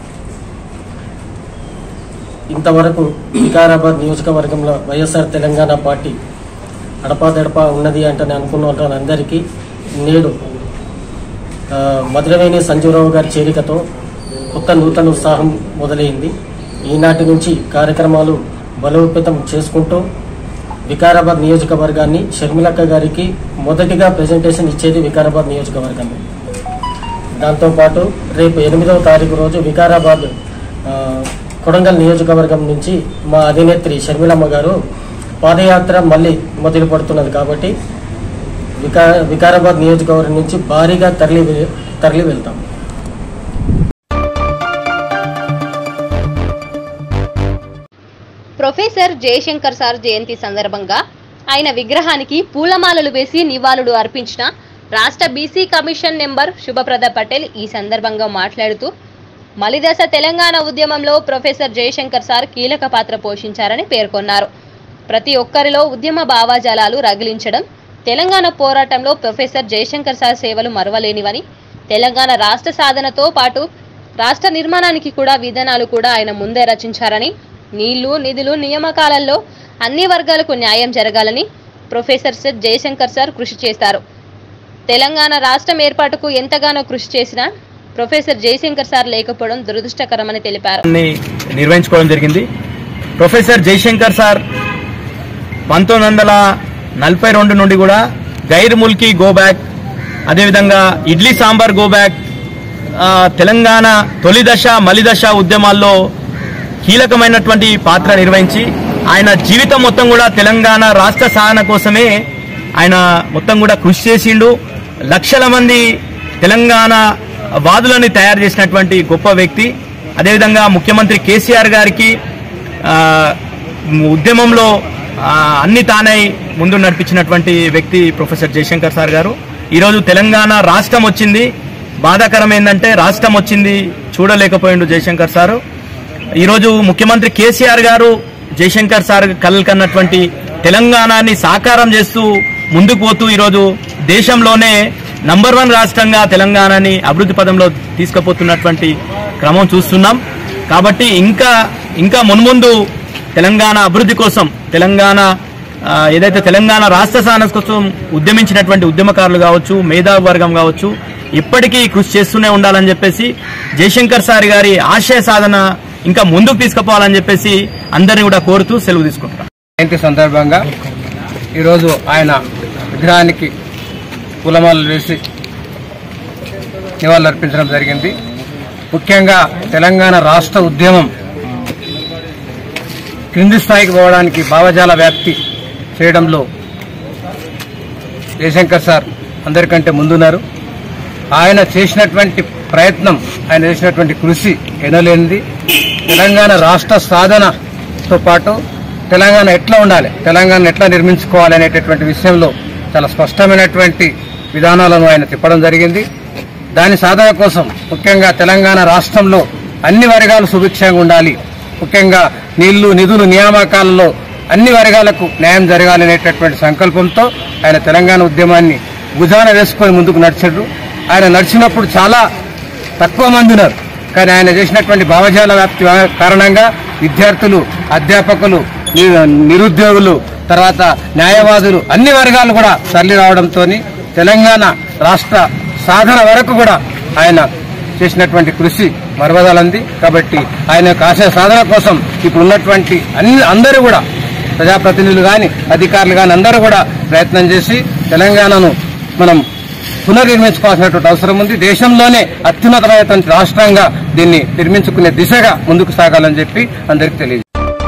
ఇంతవరకు వికారాబాద్ నియోజకవర్గంలో వైఎస్ఆర్ తెలంగాణ పార్టీ అడపాదడపా ఉన్నది అంటే అనుకున్న వాళ్ళందరికీ నేడు మధురవేణి సంజీవరావు గారి చేరికతో కొత్త నూతన ఉత్సాహం మొదలైంది. ఈనాటి నుంచి కార్యక్రమాలు బలోపేతం చేసుకుంటూ వికారాబాద్ నియోజకవర్గాన్ని షర్మిలక్క గారికి మొదటిగా ప్రెజెంటేషన్ ఇచ్చేది వికారాబాద్ నియోజకవర్గాన్ని. దాంతోపాటు రేపు ఎనిమిదవ తారీఖు రోజు వికారాబాద్ కొడంగల్ నియోజకవర్గం నుంచి మా అధినేత్రి షర్మిలమ్మ గారు పాదయాత్ర మళ్ళీ మొదలు పడుతున్నది. కాబట్టి వికా వికారాబాద్ నియోజకవర్గం నుంచి భారీగా తరలి తరలి వెళ్తాం. ప్రొఫెసర్ జయశంకర్ సార్ జయంతి సందర్భంగా ఆయన విగ్రహానికి పూలమాలలు వేసి నివాళులు అర్పించిన రాష్ట్ర BC commission member Shubhaprada Patel ఈ సందర్భంగా మాట్లాడుతూ మలిదశ తెలంగాణ ఉద్యమంలో ప్రొఫెసర్ జయశంకర్ సార్ కీలక పాత్ర పోషించారని పేర్కొన్నారు. ప్రతి ఒక్కరిలో ఉద్యమ భావాజాలాలు రగిలించడం, తెలంగాణ పోరాటంలో ప్రొఫెసర్ జయశంకర్ సార్ సేవలు మరువలేనివని, తెలంగాణ రాష్ట్ర సాధనతో పాటు రాష్ట్ర నిర్మాణానికి కూడా విధానాలు కూడా ఆయన ముందే రచించారని, నీళ్లు నిధులు నియామకాలలో అన్ని వర్గాలకు న్యాయం జరగాలని ప్రొఫెసర్ జయశంకర్ సార్ కృషి చేశారు. తెలంగాణ రాష్ట్రం ఏర్పాటుకు ఎంతగానో కృషి చేసిన ప్రొఫెసర్ జయశంకర్ సార్ లేకపోవడం దురదృష్టకరమని తెలిపారు. నిర్వహించుకోవడం జరిగింది. ప్రొఫెసర్ జయశంకర్ సార్ పంతొమ్మిది వందల నలభై రెండు నుండి కూడా గైర్ ముల్కీ గో బ్యాక్, అదేవిధంగా ఇడ్లీ సాంబార్ గో బ్యాక్, తెలంగాణ తొలి దశ మలిదశ ఉద్యమాల్లో కీలకమైనటువంటి పాత్ర నిర్వహించి ఆయన జీవితం మొత్తం కూడా తెలంగాణ రాష్ట్ర సాధన కోసమే ఆయన మొత్తం కూడా కృషి చేసిండు. లక్షల మంది తెలంగాణ వాదులని తయారు చేసినటువంటి గొప్ప వ్యక్తి. అదేవిధంగా ముఖ్యమంత్రి కేసీఆర్ గారికి ఉద్యమంలో అన్ని తానై ముందు నడిపించినటువంటి వ్యక్తి ప్రొఫెసర్ జయశంకర్ సార్ గారు. ఈరోజు తెలంగాణ రాష్ట్రం వచ్చింది. బాధాకరం ఏంటంటే రాష్ట్రం వచ్చింది చూడలేకపోయిండు జయశంకర్ సారు. ఈరోజు ముఖ్యమంత్రి కేసీఆర్ గారు జయశంకర్ సార్ కలలు కన్నటువంటి తెలంగాణని సాకారం చేస్తూ ముందుకు పోతూ ఈరోజు దేశంలోనే నంబర్ వన్ రాష్ట్రంగా తెలంగాణని అభివృద్ధి పదంలో తీసుకుపోతున్నటువంటి క్రమం చూస్తున్నాం. కాబట్టి ఇంకా ఇంకా మున్ముందు తెలంగాణ అభివృద్ధి కోసం, తెలంగాణ ఏదైతే తెలంగాణ రాష్ట్ర సాధన కోసం ఉద్యమించినటువంటి ఉద్యమకారులు కావచ్చు, మేధావి వర్గం కావచ్చు, ఇప్పటికీ కృషి చేస్తూనే ఉండాలని చెప్పేసి జయశంకర్ సార్ గారి ఆశయ సాధన ఇంకా ముందుకు తీసుకుపోవాలని చెప్పేసి అందరినీ కూడా కోరుతూ సెలవు తీసుకుంటాం. జయంతి సందర్భంగా ఈరోజు ఆయన విగ్రహానికి పూలమాలలు వేసి నివాళులు అర్పించడం జరిగింది. ముఖ్యంగా తెలంగాణ రాష్ట్ర ఉద్యమం క్రింది స్థాయికి పోవడానికి భావజాల వ్యాప్తి చేయడంలో జయశంకర్ సార్ అందరికంటే ముందున్నారు. ఆయన చేసినటువంటి ప్రయత్నం, ఆయన చేసినటువంటి కృషి ఎనలేనిది. తెలంగాణ రాష్ట్ర సాధనతో పాటు తెలంగాణ ఎట్లా ఉండాలి, తెలంగాణ ఎట్లా నిర్మించుకోవాలి అనేటటువంటి విషయంలో చాలా స్పష్టమైనటువంటి విధానాలను ఆయన తిప్పడం జరిగింది. దాని సాధన కోసం ముఖ్యంగా తెలంగాణ రాష్ట్రంలో అన్ని వర్గాలు సుభిక్షంగా ఉండాలి, ముఖ్యంగా నీళ్లు నిధులు నియామకాలలో అన్ని వర్గాలకు న్యాయం జరగాలనేటటువంటి సంకల్పంతో ఆయన తెలంగాణ ఉద్యమాన్ని భుజాన వేసుకొని ముందుకు నడిచారు. ఆయన నడిచినప్పుడు చాలా తక్కువ మంది ఉన్నారు. కానీ ఆయన చేసినటువంటి భావజాల వ్యాప్తి కారణంగా విద్యార్థులు, అధ్యాపకులు, నిరుద్యోగులు, తర్వాత న్యాయవాదులు అన్ని వర్గాలు కూడా తరలి రావడంతో తెలంగాణ రాష్ట్ర సాధన వరకు కూడా ఆయన చేసినటువంటి కృషి మరవదలంది. కాబట్టి ఆయన యొక్క ఆశయ సాధన కోసం ఇప్పుడు ఉన్నటువంటి అన్ని అందరూ కూడా ప్రజాప్రతినిధులు కానీ అధికారులు కానీ అందరూ కూడా ప్రయత్నం చేసి తెలంగాణను మనం పునర్నిర్మించుకోవాల్సినటువంటి అవసరం ఉంది. దేశంలోనే అత్యున్నతమైనటువంటి రాష్ట్రంగా దీన్ని నిర్మించుకునే దిశగా ముందుకు సాగాలని చెప్పి అందరికీ తెలియదు.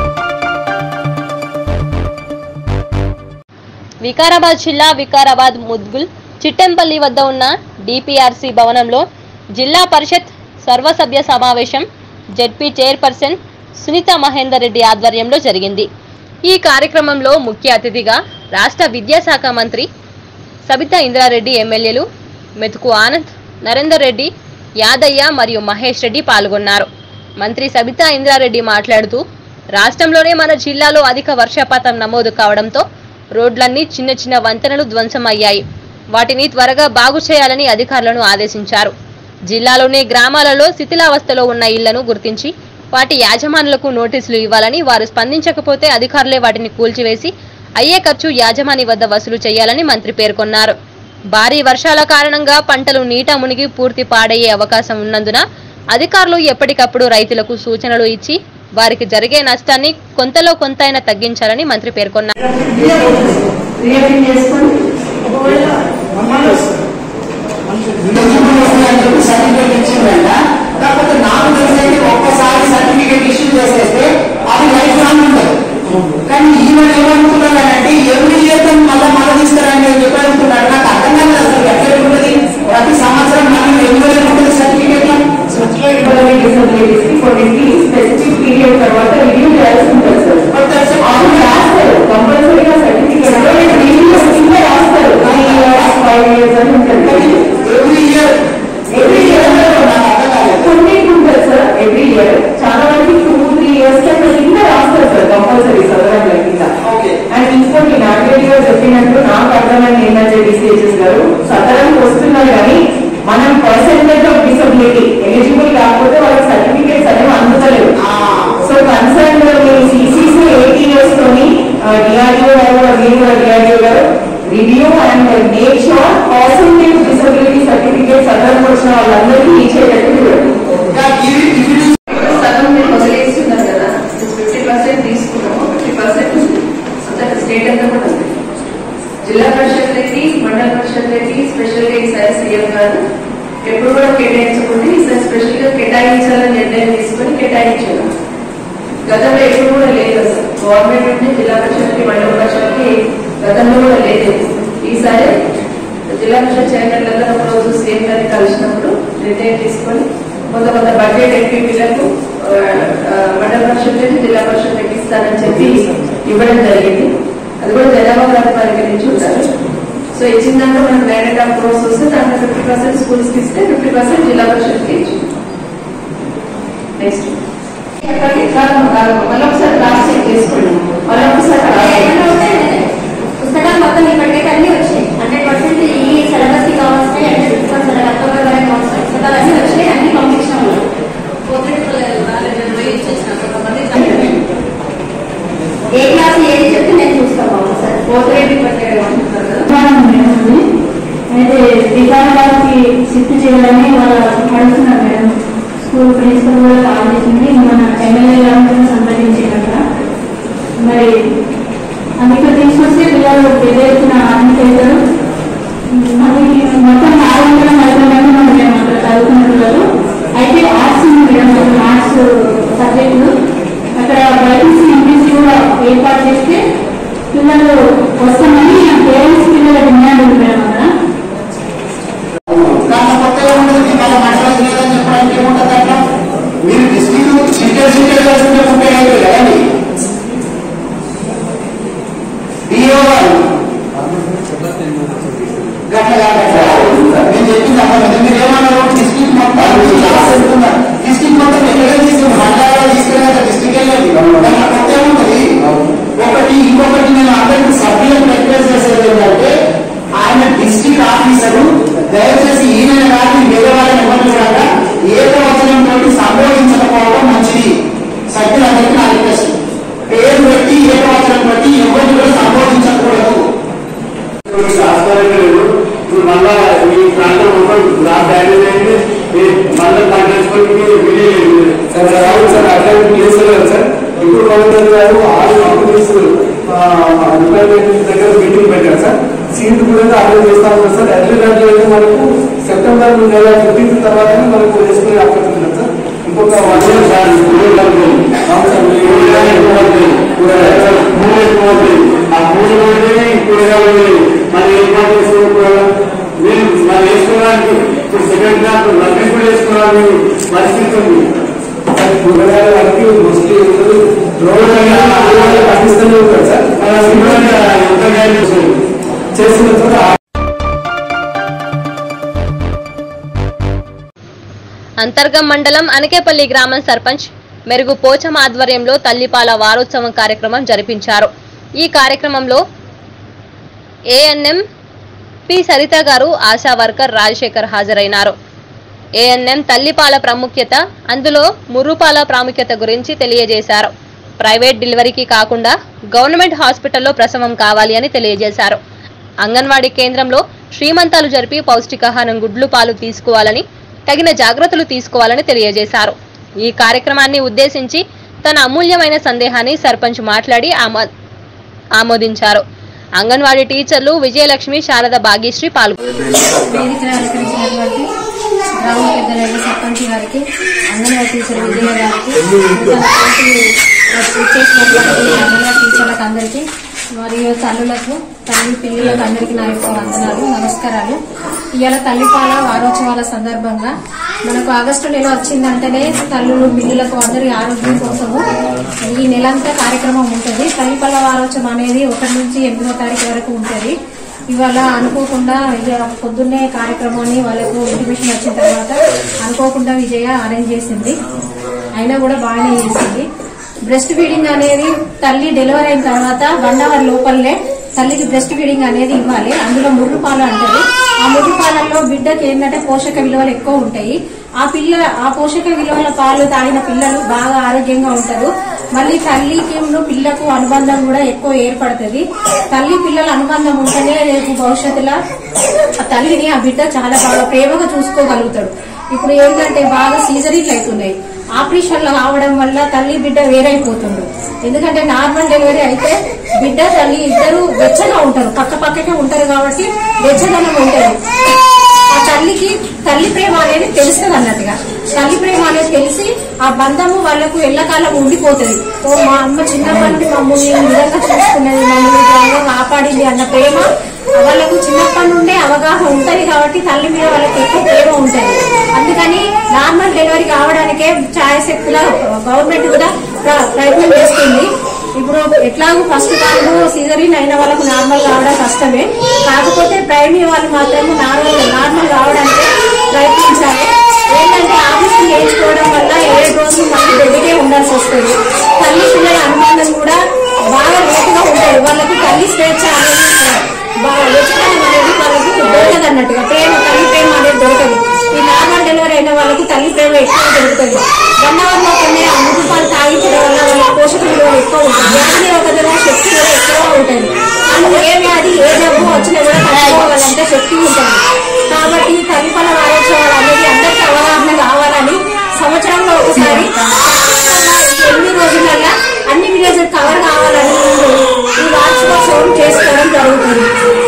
వికారాబాద్ జిల్లా వికారాబాద్ ముద్గుల్ చిట్టెంపల్లి వద్ద ఉన్న డిపిఆర్సి భవనంలో జిల్లా పరిషత్ సర్వసభ్య సమావేశం జెడ్పీ చైర్పర్సన్ సునీత మహేందర్ రెడ్డి ఆధ్వర్యంలో జరిగింది. ఈ కార్యక్రమంలో ముఖ్య అతిథిగా రాష్ట్ర విద్యాశాఖ మంత్రి సబితా ఇంద్రారెడ్డి, ఎమ్మెల్యేలు మెతుకు ఆనంద్, నరేందర్ రెడ్డి, యాదయ్య మరియు మహేష్ రెడ్డి పాల్గొన్నారు. మంత్రి సబితా ఇంద్రారెడ్డి మాట్లాడుతూ రాష్ట్రంలోనే మన జిల్లాలో అధిక వర్షపాతం నమోదు కావడంతో రోడ్లన్నీ చిన్న చిన్న వంతెనలు ధ్వంసమయ్యాయి. వాటిని త్వరగా బాగు చేయాలని అధికారులను ఆదేశించారు. జిల్లాలోని గ్రామాలలో శిథిలావస్థలో ఉన్న ఇళ్లను గుర్తించి వాటి యాజమానులకు నోటీసులు ఇవ్వాలని, వారు స్పందించకపోతే అధికారులే వాటిని కూల్చివేసి అయ్యే ఖర్చు యాజమాని వద్ద వసూలు చేయాలని మంత్రి పేర్కొన్నారు. భారీ వర్షాల కారణంగా పంటలు నీట మునిగి పూర్తి పాడయ్యే అవకాశం ఉన్నందున అధికారులు ఎప్పటికప్పుడు రైతులకు సూచనలు ఇచ్చి వారికి జరిగే నష్టాన్ని కొంతలో కొంతైనా తగ్గించాలని మంత్రి పేర్కొన్నారు. కానీ ఈవెన్ ఏమనుకున్నానంటే ఎవరి జీతం మళ్ళీ మళ్ళీ తీస్తారని చెప్పి అనుకున్నాడు. నాకు అర్థం కాదు అసలు ఎక్కడ ఉంటుంది. ప్రతి సంవత్సరం మనం ఎన్ని ఉంటుంది సర్టిఫికేట్ స్పెసిఫిక్ పీరియడ్ తర్వాత రివ్యూ చేయాల్సి ఉంటుంది సార్. కంపల్సరీగా సర్టిఫికేట్ చెప్పినట్టు నాకు అర్థమైంది ఏంటంటే డిసిహెచ్ఎస్ గారు సదరంకి వస్తున్నారు కానీ మనం పర్సెంటేజ్ ఆఫ్ డిసబిలిటీ ఎలిజిబుల్ కాకపోతే వాళ్ళకి సర్టిఫికేట్స్ అనేవి అందుతలేవు. సో కన్సర్న్ మీరు సీసీస్ ఎయిటీ ఇయర్స్ తోని డిఆర్డిఓ గారు మీరు కూడా డిఆర్డిఓ గారు review and make sure percentage disability certificate సదరంకి వచ్చిన వాళ్ళందరికీ ఇచ్చేటట్టు చూడండి. సగం మీరు వదిలేస్తున్నారు కదా, ఫిఫ్టీ పర్సెంట్ తీసుకున్నాము, ఫిఫ్టీ పర్సెంట్ అంతా స్టేట్ అంతా కూడా ఉంది. జిల్లా పరిషత్లకి మండల పరిషత్లకి స్పెషల్ గా ఈసారి సీఎం గారు ఎప్పుడు కూడా కేటాయించకుండా ఈసారి స్పెషల్ గా కేటాయించాలని నిర్ణయం తీసుకుని కేటాయించారు. గతంలో ఎప్పుడు కూడా లేదు అసలు గవర్నమెంట్ నుండి జిల్లా పరిషత్కి మండల పరిషత్కి గతంలో కూడా లేదు. ఈసారి జిల్లా పరిషత్ చైర్మన్లందరూ ఒక రోజు సీఎం గారిని కలిసినప్పుడు నిర్ణయం తీసుకొని కొంత కొంత బడ్జెట్ ఎంపీపీలకు మండల పరిషత్ జిల్లా పరిషత్ ఇస్తానని చెప్పి ఇవ్వడం జరిగింది. అది కూడా జనాభా ప్రాతిపదిక నుంచి ఉంటారు. సో ఇచ్చిన దాంట్లో మనకు నైన్ అండ్ హాఫ్ క్రోర్స్ వస్తే దాంట్లో ఫిఫ్టీ పర్సెంట్ స్కూల్స్ కి ఇస్తే ఫిఫ్టీ పర్సెంట్ జిల్లా పరిషత్కి ఇచ్చింది. నెక్స్ట్ మళ్ళీ ఒకసారి క్లాస్ చెక్ చేసుకోండి. మళ్ళీ ఒకసారి పుస్తకాలు మొత్తం ఇప్పటికైతే అన్ని వచ్చాయి. హండ్రెడ్ పర్సెంట్ ఈ సిలబస్ కి కావాల్సి అంటే ఫిఫ్టీ పర్సెంట్ అక్టోబర్ వరకు కావాల్సిన పుస్తకాలు అన్ని వచ్చాయి. అన్ని పంపించాము. ఏ క్లాస్ ఏది చెప్తే నేను చూస్తాను సార్. అయితే వికారాబాద్కి షిఫ్ట్ చేయాలని వాళ్ళు అడుగుతున్నారు మేడం. స్కూల్ ప్రిన్సిపల్ కూడా కాల్ చేసింది, మన ఎమ్మెల్యే గారితో సంప్రదించాక మరి అందుకే తీసుకొస్తే పిల్లలు పెద్ద ఎత్తున ఆనంద చేశారు. అది మొత్తం ఆరు వందల నలభై మంది మనం మేము అక్కడ చదువుకున్న పిల్లలు. అయితే ఆర్ట్స్ మేడం ఆర్ట్స్ సబ్జెక్టులు అక్కడ బైపీసీ ఎంపీసీ కూడా ఏర్పాటు చేస్తే పిల్లలు వస్తామని పేరెంట్స్ పిల్లల డిమాండ్ ఉంది మేడం. అక్కడ మీరు డిస్ట్రిక్ట్ సీటర్ సీటర్ చేస్తుంటే ఉంటే కదండి డిఓ గారు నేను చెప్పింది అక్కడ మీరు ఏమన్నారు డిస్ట్రిక్ట్ మొత్తం డిస్ట్రిక్ట్ మొత్తం ఎక్కడ తీసుకుని మండలాలు తీసుకెళ్ళి డిస్ట్రిక్ట్ వెళ్ళేది దాంట్లో కొత్త ఏముంటుంది. ఒకటి ఇంకొకటి నేను అందరికీ సభ్యులకు రిక్వెస్ట్ చేసేది ఏంటంటే ఆయన డిస్ట్రిక్ట్ ఆఫీసరు దయచేసి ఈయన కానీ వేరే వాళ్ళని ఎవరిని కూడా ఏకవచనంతో సంబోధించకపోవడం మంచిది. సభ్యులందరికీ నా రిక్వెస్ట్. పేరు పెట్టి ఏకవచనం బట్టి ఎవరిని కూడా సంబోధించకూడదు. ఇప్పుడు మళ్ళా ఈ ప్రాంతం మొత్తం డ్యామేజ్ అయింది. మళ్ళీ సార్ రావు సార్ అట్లా ప్లేస్ లేదు సార్. ఇప్పుడు కలెక్టర్ గారు ఆరు కంపెనీస్ డిపార్ట్మెంట్ దగ్గర మీటింగ్ పెట్టారు సార్. సీట్ కూడా అరేంజ్ చేస్తా ఉంటారు సార్. ఎర్లీ దాంట్లో అయితే మనకు సెప్టెంబర్ నెల ఫిఫ్టీన్త్ తర్వాత మనకు వేసుకునే అవకాశం ఉంది సార్. ఇంకొక వన్ ఇయర్ సార్ ఆ మూడు కూరగాయలు మరి ఏర్పాటు చేసుకోవడం మీరు మరి వేసుకోవడానికి ఇప్పుడు సెకండ్ క్లాస్ లగ్నం కూడా వేసుకోవడానికి పరిస్థితి ఉంది. కూరగాయలు అన్ని మోస్ట్లీ రోజు పాకిస్తాన్ ఉంటారు సార్. చేసిన తర్వాత అంతర్గం మండలం అనకేపల్లి గ్రామం సర్పంచ్ మెరుగు పోచం ఆధ్వర్యంలో తల్లిపాల వారోత్సవం కార్యక్రమం జరిపించారు. ఈ కార్యక్రమంలో ఏఎన్ఎం పి సరిత గారు, ఆశా వర్కర్ రాజశేఖర్ హాజరైనారు. ఏఎన్ఎం తల్లిపాల ప్రాముఖ్యత, అందులో ముర్రుపాల ప్రాముఖ్యత గురించి తెలియజేశారు. ప్రైవేట్ డెలివరీకి కాకుండా గవర్నమెంట్ హాస్పిటల్లో ప్రసవం కావాలి అని తెలియజేశారు. అంగన్వాడీ కేంద్రంలో శ్రీమంతాలు జరిపి పౌష్టికాహారం గుడ్లు పాలు తీసుకోవాలని, తగిన జాగ్రత్తలు తీసుకోవాలని తెలియజేశారు. ఈ కార్యక్రమాన్ని ఉద్దేశించి తన అమూల్యమైన సందేహాన్ని సర్పంచ్ మాట్లాడి ఆమోదించారు. అంగన్వాడీ టీచర్లు విజయలక్ష్మి, శారద, భాగ్యశ్రీ పాల్గొన్నారు. సర్పంచ్ గారికి, అంగన్వాడీ టీచర్ విజయ గారికి, అంగన్వాడీ టీచర్లకు అందరికీ మరియు తల్లులకు, తల్లి పిల్లలకు అందరికీ నా యొక్క వందనాలు, నమస్కారాలు. ఇవాళ తల్లిపాల వారోత్సవాల సందర్భంగా మనకు ఆగస్టు నెల వచ్చిందంటేనే తల్లులు పిల్లలకు అందరి ఆరోగ్యం కోసము ఈ నెలంతా కార్యక్రమం ఉంటుంది. తల్లిపాల వారోత్సవం అనేది ఒకటి నుంచి ఎనిమిదో తారీఖు వరకు ఉంటుంది. ఇవాళ అనుకోకుండా పొద్దున్నే కార్యక్రమాన్ని వాళ్ళకు ఇంటిమేషన్ వచ్చిన తర్వాత అనుకోకుండా విజయ అరేంజ్ చేసింది. అయినా కూడా బాగానే చేసింది. బ్రెస్ట్ ఫీడింగ్ అనేది తల్లి డెలివరీ అయిన తర్వాత వన్ అవర్ లోపలనే తల్లికి బ్రెస్ట్ ఫీడింగ్ అనేది ఇవ్వాలి. అందులో ముర్రు పాలు అంటారు. ఆ ముర్రు పాలల్లో బిడ్డకి ఏంటంటే పోషక విలువలు ఎక్కువ ఉంటాయి. ఆ పిల్ల ఆ పోషక విలువల పాలు తాగిన పిల్లలు బాగా ఆరోగ్యంగా ఉంటారు. మళ్ళీ తల్లికి పిల్లకు అనుబంధం కూడా ఎక్కువ ఏర్పడుతుంది. తల్లి పిల్లల అనుబంధం ఉంటేనే రేపు భవిష్యత్తులో ఆ తల్లిని ఆ బిడ్డ చాలా బాగా ప్రేమగా చూసుకోగలుగుతాడు. ఇప్పుడు ఏంటంటే బాగా సీజరీలు అవుతున్నాయి. ఆపరేషన్లు కావడం వల్ల తల్లి బిడ్డ వేరైపోతుండ్రు. ఎందుకంటే నార్మల్ డెలివరీ అయితే బిడ్డ తల్లి ఇద్దరు వెచ్చగా ఉంటారు, పక్క పక్కకే ఉంటారు కాబట్టి వెచ్చదనం ఉంటుంది. ఆ తల్లికి తల్లి ప్రేమ అనేది తెలుస్తుంది అన్నట్టుగా. తల్లి ప్రేమ అనేది తెలిసి ఆ బంధము వాళ్ళకు ఎల్లకాలం ఉండిపోతుంది. ఓ మా అమ్మ చిన్నప్పటి నుండి మమ్మల్ని ఈ విధంగా చూసుకున్నది, మమ్మల్ని కాపాడింది అన్న ప్రేమ వాళ్ళకు చిన్నప్పటి నుండే అవగాహన ఉంటది కాబట్టి తల్లి మీద వాళ్ళకి ఎక్కువ ప్రేమ ఉంటుంది. అందుకని నార్మల్ డెలివరీ కావడానికే ఛాయశక్తుల గవర్నమెంట్ కూడా ప్రయత్నం చేస్తుంది. ఇప్పుడు ఎట్లాగో ఫస్ట్ కాదు సీజరీన్ అయిన వాళ్ళకు నార్మల్ కావడం కష్టమే. కాకపోతే ప్రైమరీ వాళ్ళు మాత్రం నార్మల్ నార్మల్ కావడానికి ప్రయత్నించాలి. ఏంటంటే ఆఫీస్కి చేయించుకోవడం వల్ల ఏడు రోజులు మళ్ళీ బెడ్కే ఉండాల్సి వస్తుంది. తల్లి పిల్లల అనుబంధం కూడా బాగా లోతుగా ఉంటాయి. వాళ్ళకి తల్లి స్వేచ్ఛ అనేది వెచ్చదనం అనేది వాళ్ళకి దొరకదు అన్నట్టుగా. ప్రేమ తల్లి ప్రేమ అనేది దొరకదు. ఈ నార్మల్ డెలివరీ అయిన వాళ్ళకి తల్లి ప్రేమ ఎక్కువ దొరుకుతుంది. గన్నవరంలో కొన్ని ఆ ముగ్గు పాలు తాగించడం వల్ల వాళ్ళ పోషక విలువ ఎక్కువ ఉంటుంది. వ్యాధి నిరోధక శక్తి కూడా ఎక్కువగా ఉంటుంది. వాళ్ళు ఏ వ్యాధి ఏ జబ్బు వచ్చినా కూడా తట్టుకోవాలంటే శక్తి ఉంటుంది. కాబట్టి తల్లిపాల వారోత్సవాలు అనేది అందరికీ అవగాహన కావాలని సంవత్సరంలో ఒకసారి ఎనిమిది రోజులల్లో అన్ని విలేజ్ కవర్ కావాలని ఈ వార్షికోత్సవం చేసుకోవడం జరుగుతుంది.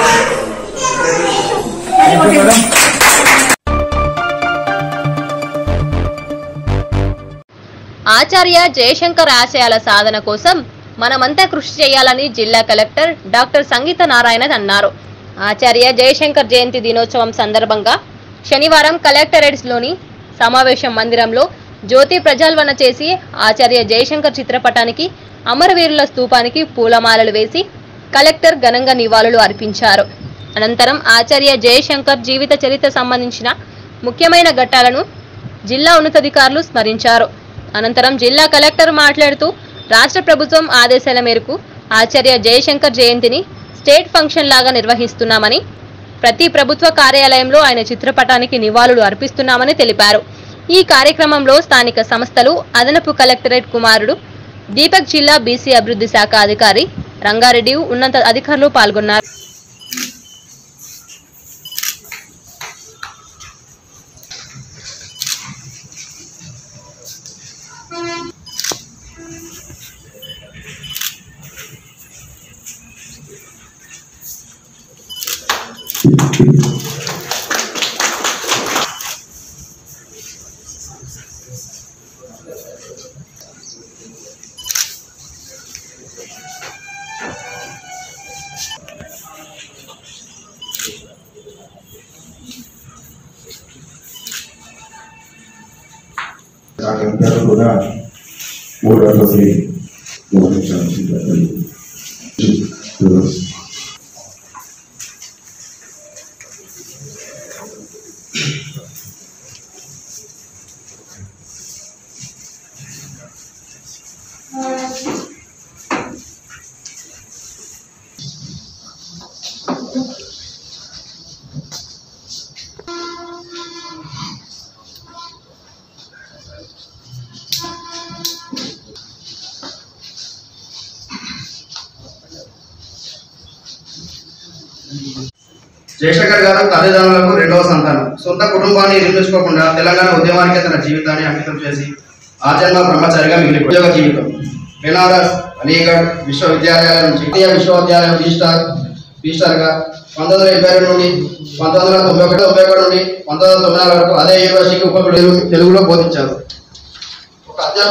ఆచార్య జయశంకర్ ఆశయాల సాధన కోసం మనమంతా కృషి చేయాలని జిల్లా కలెక్టర్ డాక్టర్ సంగీత నారాయణ అన్నారు. ఆచార్య జయశంకర్ జయంతి దినోత్సవం సందర్భంగా శనివారం కలెక్టరేట్స్లోని సమావేశం మందిరంలో జ్యోతి ప్రజ్వలన చేసి ఆచార్య జయశంకర్ చిత్రపటానికి, అమరవీరుల స్తూపానికి పూలమాలలు వేసి కలెక్టర్ ఘనంగా నివాళులు అర్పించారు. అనంతరం ఆచార్య జయశంకర్ జీవిత చరిత్ర సంబంధించిన ముఖ్యమైన ఘట్టాలను జిల్లా ఉన్నతాధికారులు స్మరించారు. అనంతరం జిల్లా కలెక్టర్ మాట్లాడుతూ రాష్ట్ర ప్రభుత్వం ఆదేశాల మేరకు ఆచార్య జయశంకర్ జయంతిని స్టేట్ ఫంక్షన్ లాగా నిర్వహిస్తున్నామని, ప్రతి ప్రభుత్వ కార్యాలయంలో ఆయన చిత్రపటానికి నివాళులు అర్పిస్తున్నామని తెలిపారు. ఈ కార్యక్రమంలో స్థానిక సంస్థలు అదనపు కలెక్టరేట్ కుమారుడు దీపక్, జిల్లా బీసీ అభివృద్ధి శాఖ అధికారి రంగారెడ్డి, ఉన్నత అధికారులు పాల్గొన్నారు. నాకందరూ కూడా మూడు వందల జయశంకర్ గారు తల్లిదండ్రులకు రెండవ సంతానం. సొంత కుటుంబాన్ని నిర్మించుకోకుండా తెలంగాణ ఉద్యమానికి తన జీవితాన్ని అంకితం చేసి ఆజన్మ బ్రహ్మచారిగా మిగిలి ఉద్యోగ జీవితం బెనారస్, అలీగఢ్ విశ్వవిద్యాలయాల నుంచి ఇండియా విశ్వవిద్యాలయం రిజిస్టార్ రిజిస్టార్గా పంతొమ్మిది వందల ఎనభై రెండు నుండి పంతొమ్మిది వందల తొంభై ఒకటి తొంభై ఒకటి నుండి పంతొమ్మిది వందల తొంభై నాలుగు వరకు అదే యూనివర్సిటీకి ఉప తెలుగులో బోధించారు. ఒక అధ్యా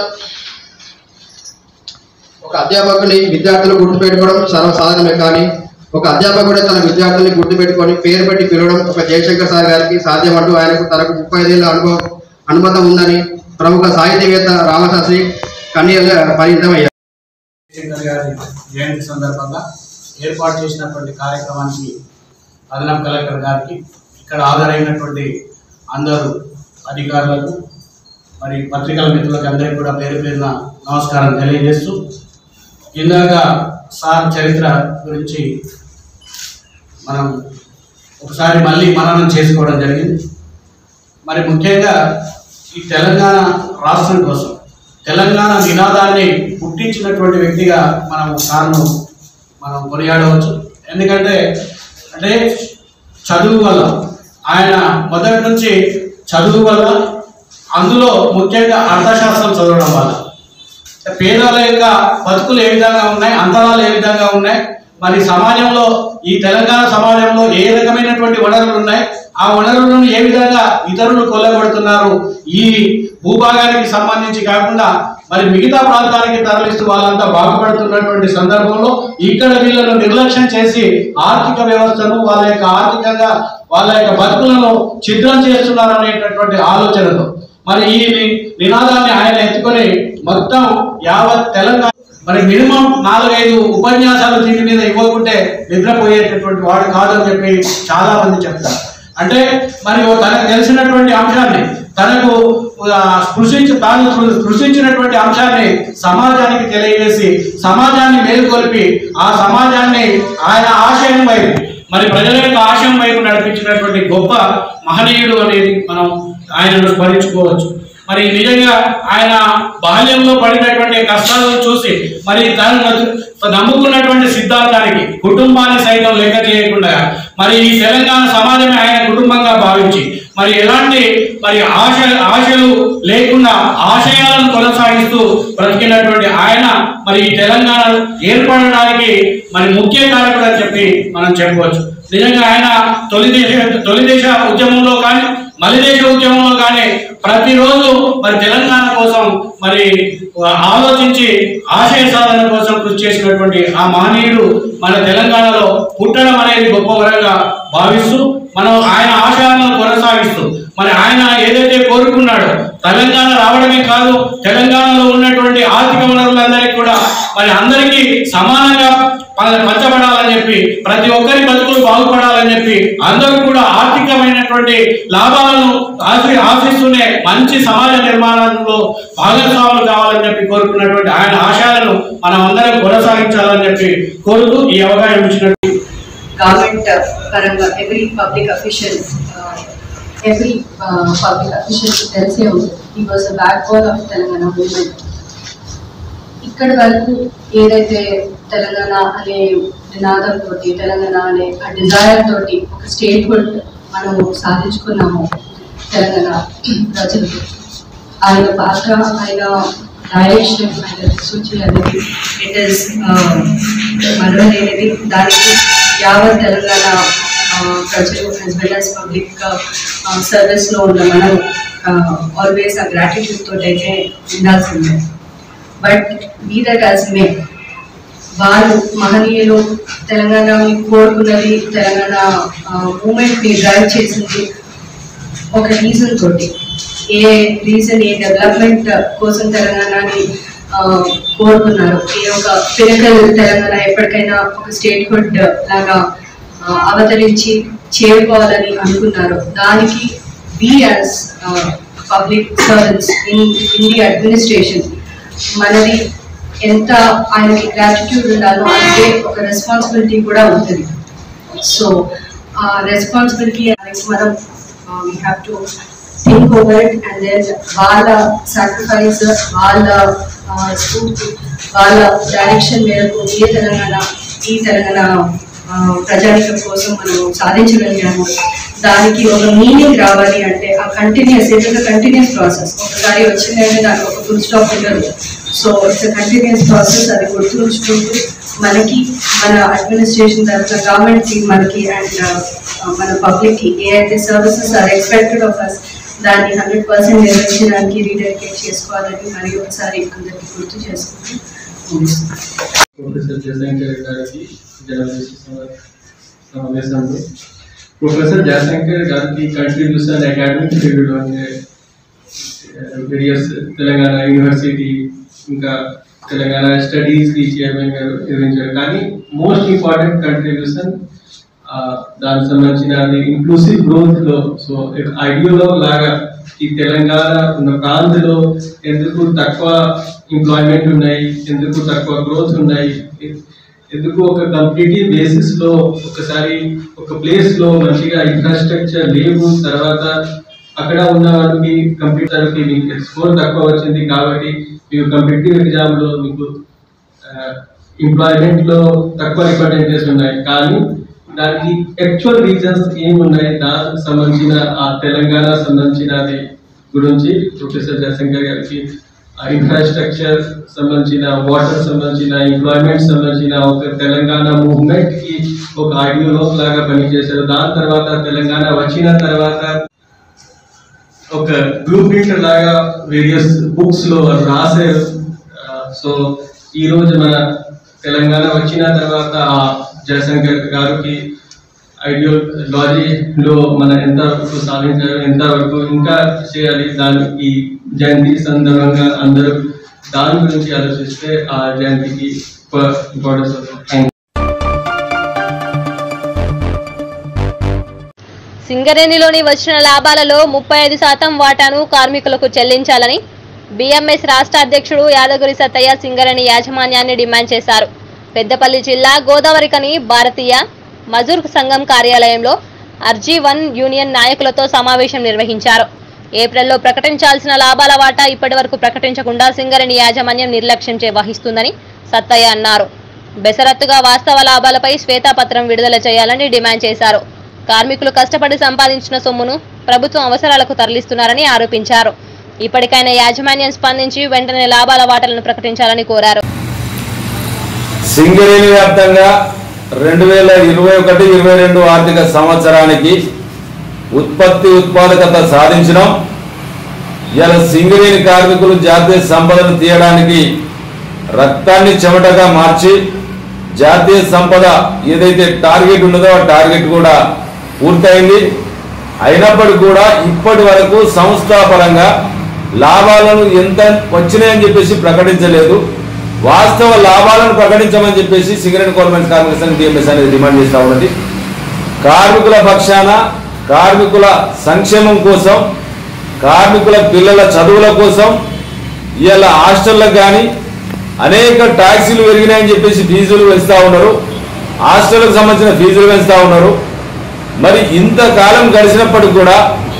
ఒక అధ్యాపకుని విద్యార్థులు గుర్తుపెట్టుకోవడం సర్వసాధారణమే, కానీ ఒక అధ్యాపకుడే తన విద్యార్థుల్ని గుర్తుపెట్టుకొని పేరు పెట్టి పిలవడం ఒక జయశంకర్ సార్ గారికి సాధ్యమంటూ ఆయనకు తనకు ముప్పై ఐదేళ్ల అనుభవం అనుమతం ఉందని ప్రముఖ సాహితీవేత్త రామశాస్త్రి కన్నీరుగా పరిమితమయ్యారు. జయశంకర్ గారి జయంతి సందర్భంగా ఏర్పాటు చేసినటువంటి కార్యక్రమానికి అదనపు కలెక్టర్ గారికి, ఇక్కడ హాజరైనటువంటి అందరూ అధికారులకు, మరి పత్రికల మిత్రులకు అందరికీ కూడా పేరు పేరున నమస్కారం తెలియజేస్తూ, ఇందాక సార్ చరిత్ర గురించి మనం ఒకసారి మళ్ళీ మననం చేసుకోవడం జరిగింది. మరి ముఖ్యంగా ఈ తెలంగాణ రాష్ట్రం కోసం తెలంగాణ నినాదాన్ని పుట్టించినటువంటి వ్యక్తిగా మనం సార్ను మనం కొనియాడవచ్చు. ఎందుకంటే అంటే చదువు వల్ల ఆయన మొదటి నుంచి చదువు వల్ల అందులో ముఖ్యంగా అర్థశాస్త్రం చదవడం వల్ల పేదల యొక్క బతుకులు ఏ విధంగా ఉన్నాయి, అంతరాలు ఏ విధంగా ఉన్నాయి, మరి సమాజంలో ఈ తెలంగాణ సమాజంలో ఏ రకమైనటువంటి వనరులు ఉన్నాయి, ఆ వనరులను ఏ విధంగా ఇతరులు కొల్లగొడుతున్నారు, ఈ భూభాగానికి సంబంధించి కాకుండా మరి మిగతా ప్రాంతానికి తరలిస్తూ వాళ్ళంతా బాగుపడుతున్నటువంటి సందర్భంలో ఇక్కడ వీళ్ళను నిర్లక్ష్యం చేసి ఆర్థిక వ్యవస్థను వాళ్ళ యొక్క ఆర్థికంగా వాళ్ళ యొక్క బతుకులను ఛిద్రం చేస్తున్నారు అనేటటువంటి ఆలోచనతో మరి ఈ నినాదాన్ని ఆయన ఎత్తుకొని మొత్తం యావత్ తెలంగాణ మరి మినిమం నాలుగైదు ఉపన్యాసాలు దీని మీద ఇవ్వకుంటే నిద్రపోయేటటువంటి వాడు కాదని చెప్పి చాలా మంది చెప్తారు. అంటే మరి తనకు తెలిసినటువంటి అంశాన్ని తనకు స్పృశించి తాను స్పృశించినటువంటి అంశాన్ని సమాజానికి తెలియజేసి సమాజాన్ని మేలుకొల్పి ఆ సమాజాన్ని ఆయన ఆశయం వైపు మరి ప్రజల యొక్క ఆశయం వైపు నడిపించినటువంటి గొప్ప మహనీయుడు అనేది మనం ఆయనను స్మరించుకోవచ్చు. మరి నిజంగా ఆయన బాల్యంలో పడినటువంటి కష్టాలను చూసి మరి తను నమ్ముకున్నటువంటి సిద్ధాంతానికి కుటుంబాన్ని సైతం లెక్క చేయకుండా మరి ఈ తెలంగాణ సమాజమే ఆయన కుటుంబంగా భావించి మరి ఎలాంటి మరి ఆశ ఆశలు లేకుండా ఆశయాలను కొనసాగిస్తూ బ్రతికినటువంటి ఆయన మరి ఈ తెలంగాణ ఏర్పడడానికి మరి ముఖ్య కారకుడు అని చెప్పి మనం చెప్పవచ్చు. నిజంగా ఆయన తొలి దేశ తొలి దేశ ఉద్యమంలో కానీ మలి దేశ ఉద్యమంలో కానీ ప్రతిరోజు మరి తెలంగాణ కోసం మరి ఆలోచించి ఆశయ సాధన కోసం కృషి చేసినటువంటి ఆ మహనీయుడు మన తెలంగాణలో పుట్టడం అనేది గొప్ప వరంగా భావిస్తూ మనం ఆయన ఆశయాలను కొనసాగిస్తూ మరి ఆయన ఏదైతే కోరుకున్నాడో తెలంగాణ రావడమే కాదు తెలంగాణలో ఉన్నటువంటి ఆర్థిక వనరులందరికీ కూడా మరి అందరికీ సమానంగా పంచబడాలని చెప్పి ప్రతి ఒక్కరి బతుకులు బాగుపడాలని చెప్పి అందరూ కూడా ఆర్థికమైనటువంటి లాభాలను ఆశి ఆశిస్తూనే మంచి సమాజ నిర్మాణంలో భాగస్వాములు కావాలని చెప్పి కోరుకున్నటువంటి ఆయన ఆశయాలను మనం అందరం కొనసాగించాలని చెప్పి కోరుతూ ఈ అవకాశం ఇచ్చినట్టు గవర్నమెంట్ పరంగా every public official every public official తెలిసే ఉంటుంది. ఈ was the backbone of Telangana movement. ఇక్కడి వరకు ఏదైతే తెలంగాణ అనే నినాదంతో తెలంగాణ అనే ఆ డిజైర్ తోటి ఒక స్టేట్మెంట్ మనము సాధించుకున్నాము తెలంగాణ ప్రజలకు. ఆయన పాత్ర ఆయన డైరెక్షన్ ఆయన సూచన అనేది ఇట్ ఈస్ మరవలేనిది. దానికి యావత్ తెలంగాణ ప్రజలు యాజ్ వెల్ యాజ్ పబ్లిక్ సర్వీస్లో ఉన్న మనం ఆల్వేస్ ఆ గ్రాటిట్యూడ్ తోటి అయితే ఉండాల్సిందే. But be that as may వాళ్ళు మహనీయులు తెలంగాణని కోరుకున్నది తెలంగాణ మూమెంట్ని డ్రైవ్ చేసింది ఒక రీజన్ తోటి. ఏ రీజన్ ఏ డెవలప్మెంట్ కోసం తెలంగాణని కోరుకున్నారు, ఏ ఒక పిరకల్ తెలంగాణ ఎప్పటికైనా ఒక స్టేట్ హుడ్ లాగా అవతరించి చేరుకోవాలని అనుకున్నారు. దానికి we as public servants in in the administration మనది ఎంత ఆయనకి గ్రాటిట్యూడ్ ఉండాలో అంటే ఒక రెస్పాన్సిబిలిటీ కూడా ఉంటుంది. సో ఆ రెస్పాన్సిబిలిటీ మనం we have to think over it and then వాళ్ళ సాక్రిఫైస్ వాళ్ళ స్ఫూర్తి వాళ్ళ డైరెక్షన్ మేరకు ఏ తెలంగాణ ఈ తెలంగాణ ప్రజానికం కోసం మనం సాధించగలిగాము. దానికి ఒక మీనింగ్ రావాలి అంటే ఆ continuous it is a continuous process. ఒకసారి వచ్చిందంటే దానికి ఒక ఫుల్ స్టాప్ ఉండదు. So it's a continuous process. అది గుర్తుంచుకుంటూ మనకి మన అడ్మినిస్ట్రేషన్ తరఫున గవర్నమెంట్కి మనకి అండ్ మన పబ్లిక్కి ఏ అయితే services are expected of us దాన్ని హండ్రెడ్ పర్సెంట్ నిర్వహించడానికి రీడెడికేట్ చేసుకోవాలని మరి ఒకసారి అందరికీ గుర్తు చేసుకుంటూ ప్రొఫెసర్ జయశంకర్ గారికి సమావేశంలో ప్రొఫెసర్ జయశంకర్ గారికి కంట్రిబ్యూషన్ అకాడమిక్ ఫీల్డ్ అంటే వేరియస్ తెలంగాణ యూనివర్సిటీ ఇంకా తెలంగాణ స్టడీస్కి చైర్మన్ గారు నిర్వహించారు. కానీ మోస్ట్ ఇంపార్టెంట్ కంట్రిబ్యూషన్ దానికి సంబంధించిన అది ఇంక్లూసివ్ గ్రోత్లో. సో ఐడియోలో లాగా ఈ తెలంగాణ ఉన్న ప్రాంతంలో ఎందుకు తక్కువ ఎంప్లాయ్మెంట్ ఉన్నాయి, ఎందుకు తక్కువ గ్రోత్ ఉన్నాయి, ఎందుకు ఒక కంప్లీట్ బేసిస్ లో ఒకసారి ఒక ప్లేస్ లో మంచిగా ఇన్ఫ్రాస్ట్రక్చర్ లేవు, తర్వాత అక్కడ ఉన్న వాళ్ళకి కంప్యూటర్ కి మీకు స్కోర్ తక్కువ వచ్చింది కాబట్టి మీకు కాంపిటిటివ్ ఎగ్జామ్ లో మీకు ఎంప్లాయ్మెంట్ లో తక్కువ రిప్రజెంటేషన్ ఉన్నాయి. కానీ దానికి యాక్చువల్ రీజన్స్ ఏమున్నాయి, దానికి సంబంధించిన ఆ తెలంగాణ సంబంధించినది గురించి ప్రొఫెసర్ జయశంకర్ గారికి ఇన్ఫ్రాస్ట్రక్చర్ సంబంధించిన, వాటర్ సంబంధించిన, ఎంప్లాయ్మెంట్ సంబంధించిన ఒక తెలంగాణ మూవ్మెంట్ కి ఒక ఐడియాలజీ లాగా పనిచేశారు. దాని తర్వాత తెలంగాణ వచ్చిన తర్వాత ఒక బ్లూ ప్రింట్ లాగా వేరియస్ బుక్స్ లో రాశారు. సో ఈ రోజు మన తెలంగాణ వచ్చిన తర్వాత ఆ జయశంకర్ గారికి ఐడియాలజీలో మన ఎంతవరకు సాధించారు, ఎంతవరకు ఇంకా చేయాలి, దాని ఈ జయంతి సందర్భంగా అందరూ దాని గురించి ఆలోచిస్తే ఆ జయంతికి ఇంపార్టెన్స్ అవుతుంది. సింగరేణిలోని వచ్చిన లాభాలలో ముప్పై ఐదు శాతం వాటాను కార్మికులకు చెల్లించాలని బీఎంఎస్ రాష్ట్ర అధ్యక్షుడు యాదగిరి సత్తయ్య సింగరేణి యాజమాన్యాన్ని డిమాండ్ చేశారు. పెద్దపల్లి జిల్లా గోదావరికని భారతీయ మజూర్ సంఘం కార్యాలయంలో అర్జీ వన్ యూనియన్ నాయకులతో సమావేశం నిర్వహించారు. ఏప్రిల్లో ప్రకటించాల్సిన లాభాల వాటా ఇప్పటి వరకు ప్రకటించకుండా సింగరేణి యాజమాన్యం నిర్లక్ష్యం వహిస్తుందని సత్తయ్య అన్నారు. బెసరత్తుగా వాస్తవ లాభాలపై శ్వేతపత్రం విడుదల చేయాలని డిమాండ్ చేశారు. కార్మికులు కష్టపడి సంపాదించిన సొమ్మును ప్రభుత్వం అవసరాలకు తరలిస్తున్నారని ఆరోపించారు. ఇప్పటికైనా యాజమాన్యం స్పందించి వెంటనే లాభాల వాటాలను ప్రకటించాలని కోరారు. సింగరేణి వ్యాప్తంగా రెండు వేల ఇరవై ఒకటి ఇరవై రెండు ఆర్థిక సంవత్సరానికి ఉత్పత్తి ఉత్పాదకత సాధించడం, ఇలా సింగరేణి కార్మికులు జాతీయ సంపదను తీయడానికి రక్తాన్ని చెమటగా మార్చి జాతీయ సంపద ఏదైతే టార్గెట్ ఉన్నదో ఆ టార్గెట్ కూడా పూర్తయింది. అయినప్పటికీ కూడా ఇప్పటి వరకు సంస్థాపరంగా లాభాలను ఎంత వచ్చినాయని చెప్పేసి ప్రకటించలేదు. వాస్తవ లాభాలను ప్రకటించమని చెప్పేసి సింగరేణి గవర్నమెంట్ కార్మిక సంఘం టీఎంఎస్ అనేది డిమాండ్ చేస్తూ ఉన్నది. కార్మికుల పక్షాన కార్మికుల సంక్షేమం కోసం, కార్మికుల పిల్లల చదువుల కోసం ఇవాళ హాస్టళ్ళకు కానీ అనేక ట్యాక్సీలు పెరిగినాయని చెప్పేసి ఫీజులు పెంచుతూ ఉన్నారు, హాస్టళ్లకు సంబంధించిన ఫీజులు పెంచుతూ ఉన్నారు. మరి ఇంతకాలం గడిచినప్పటికి కూడా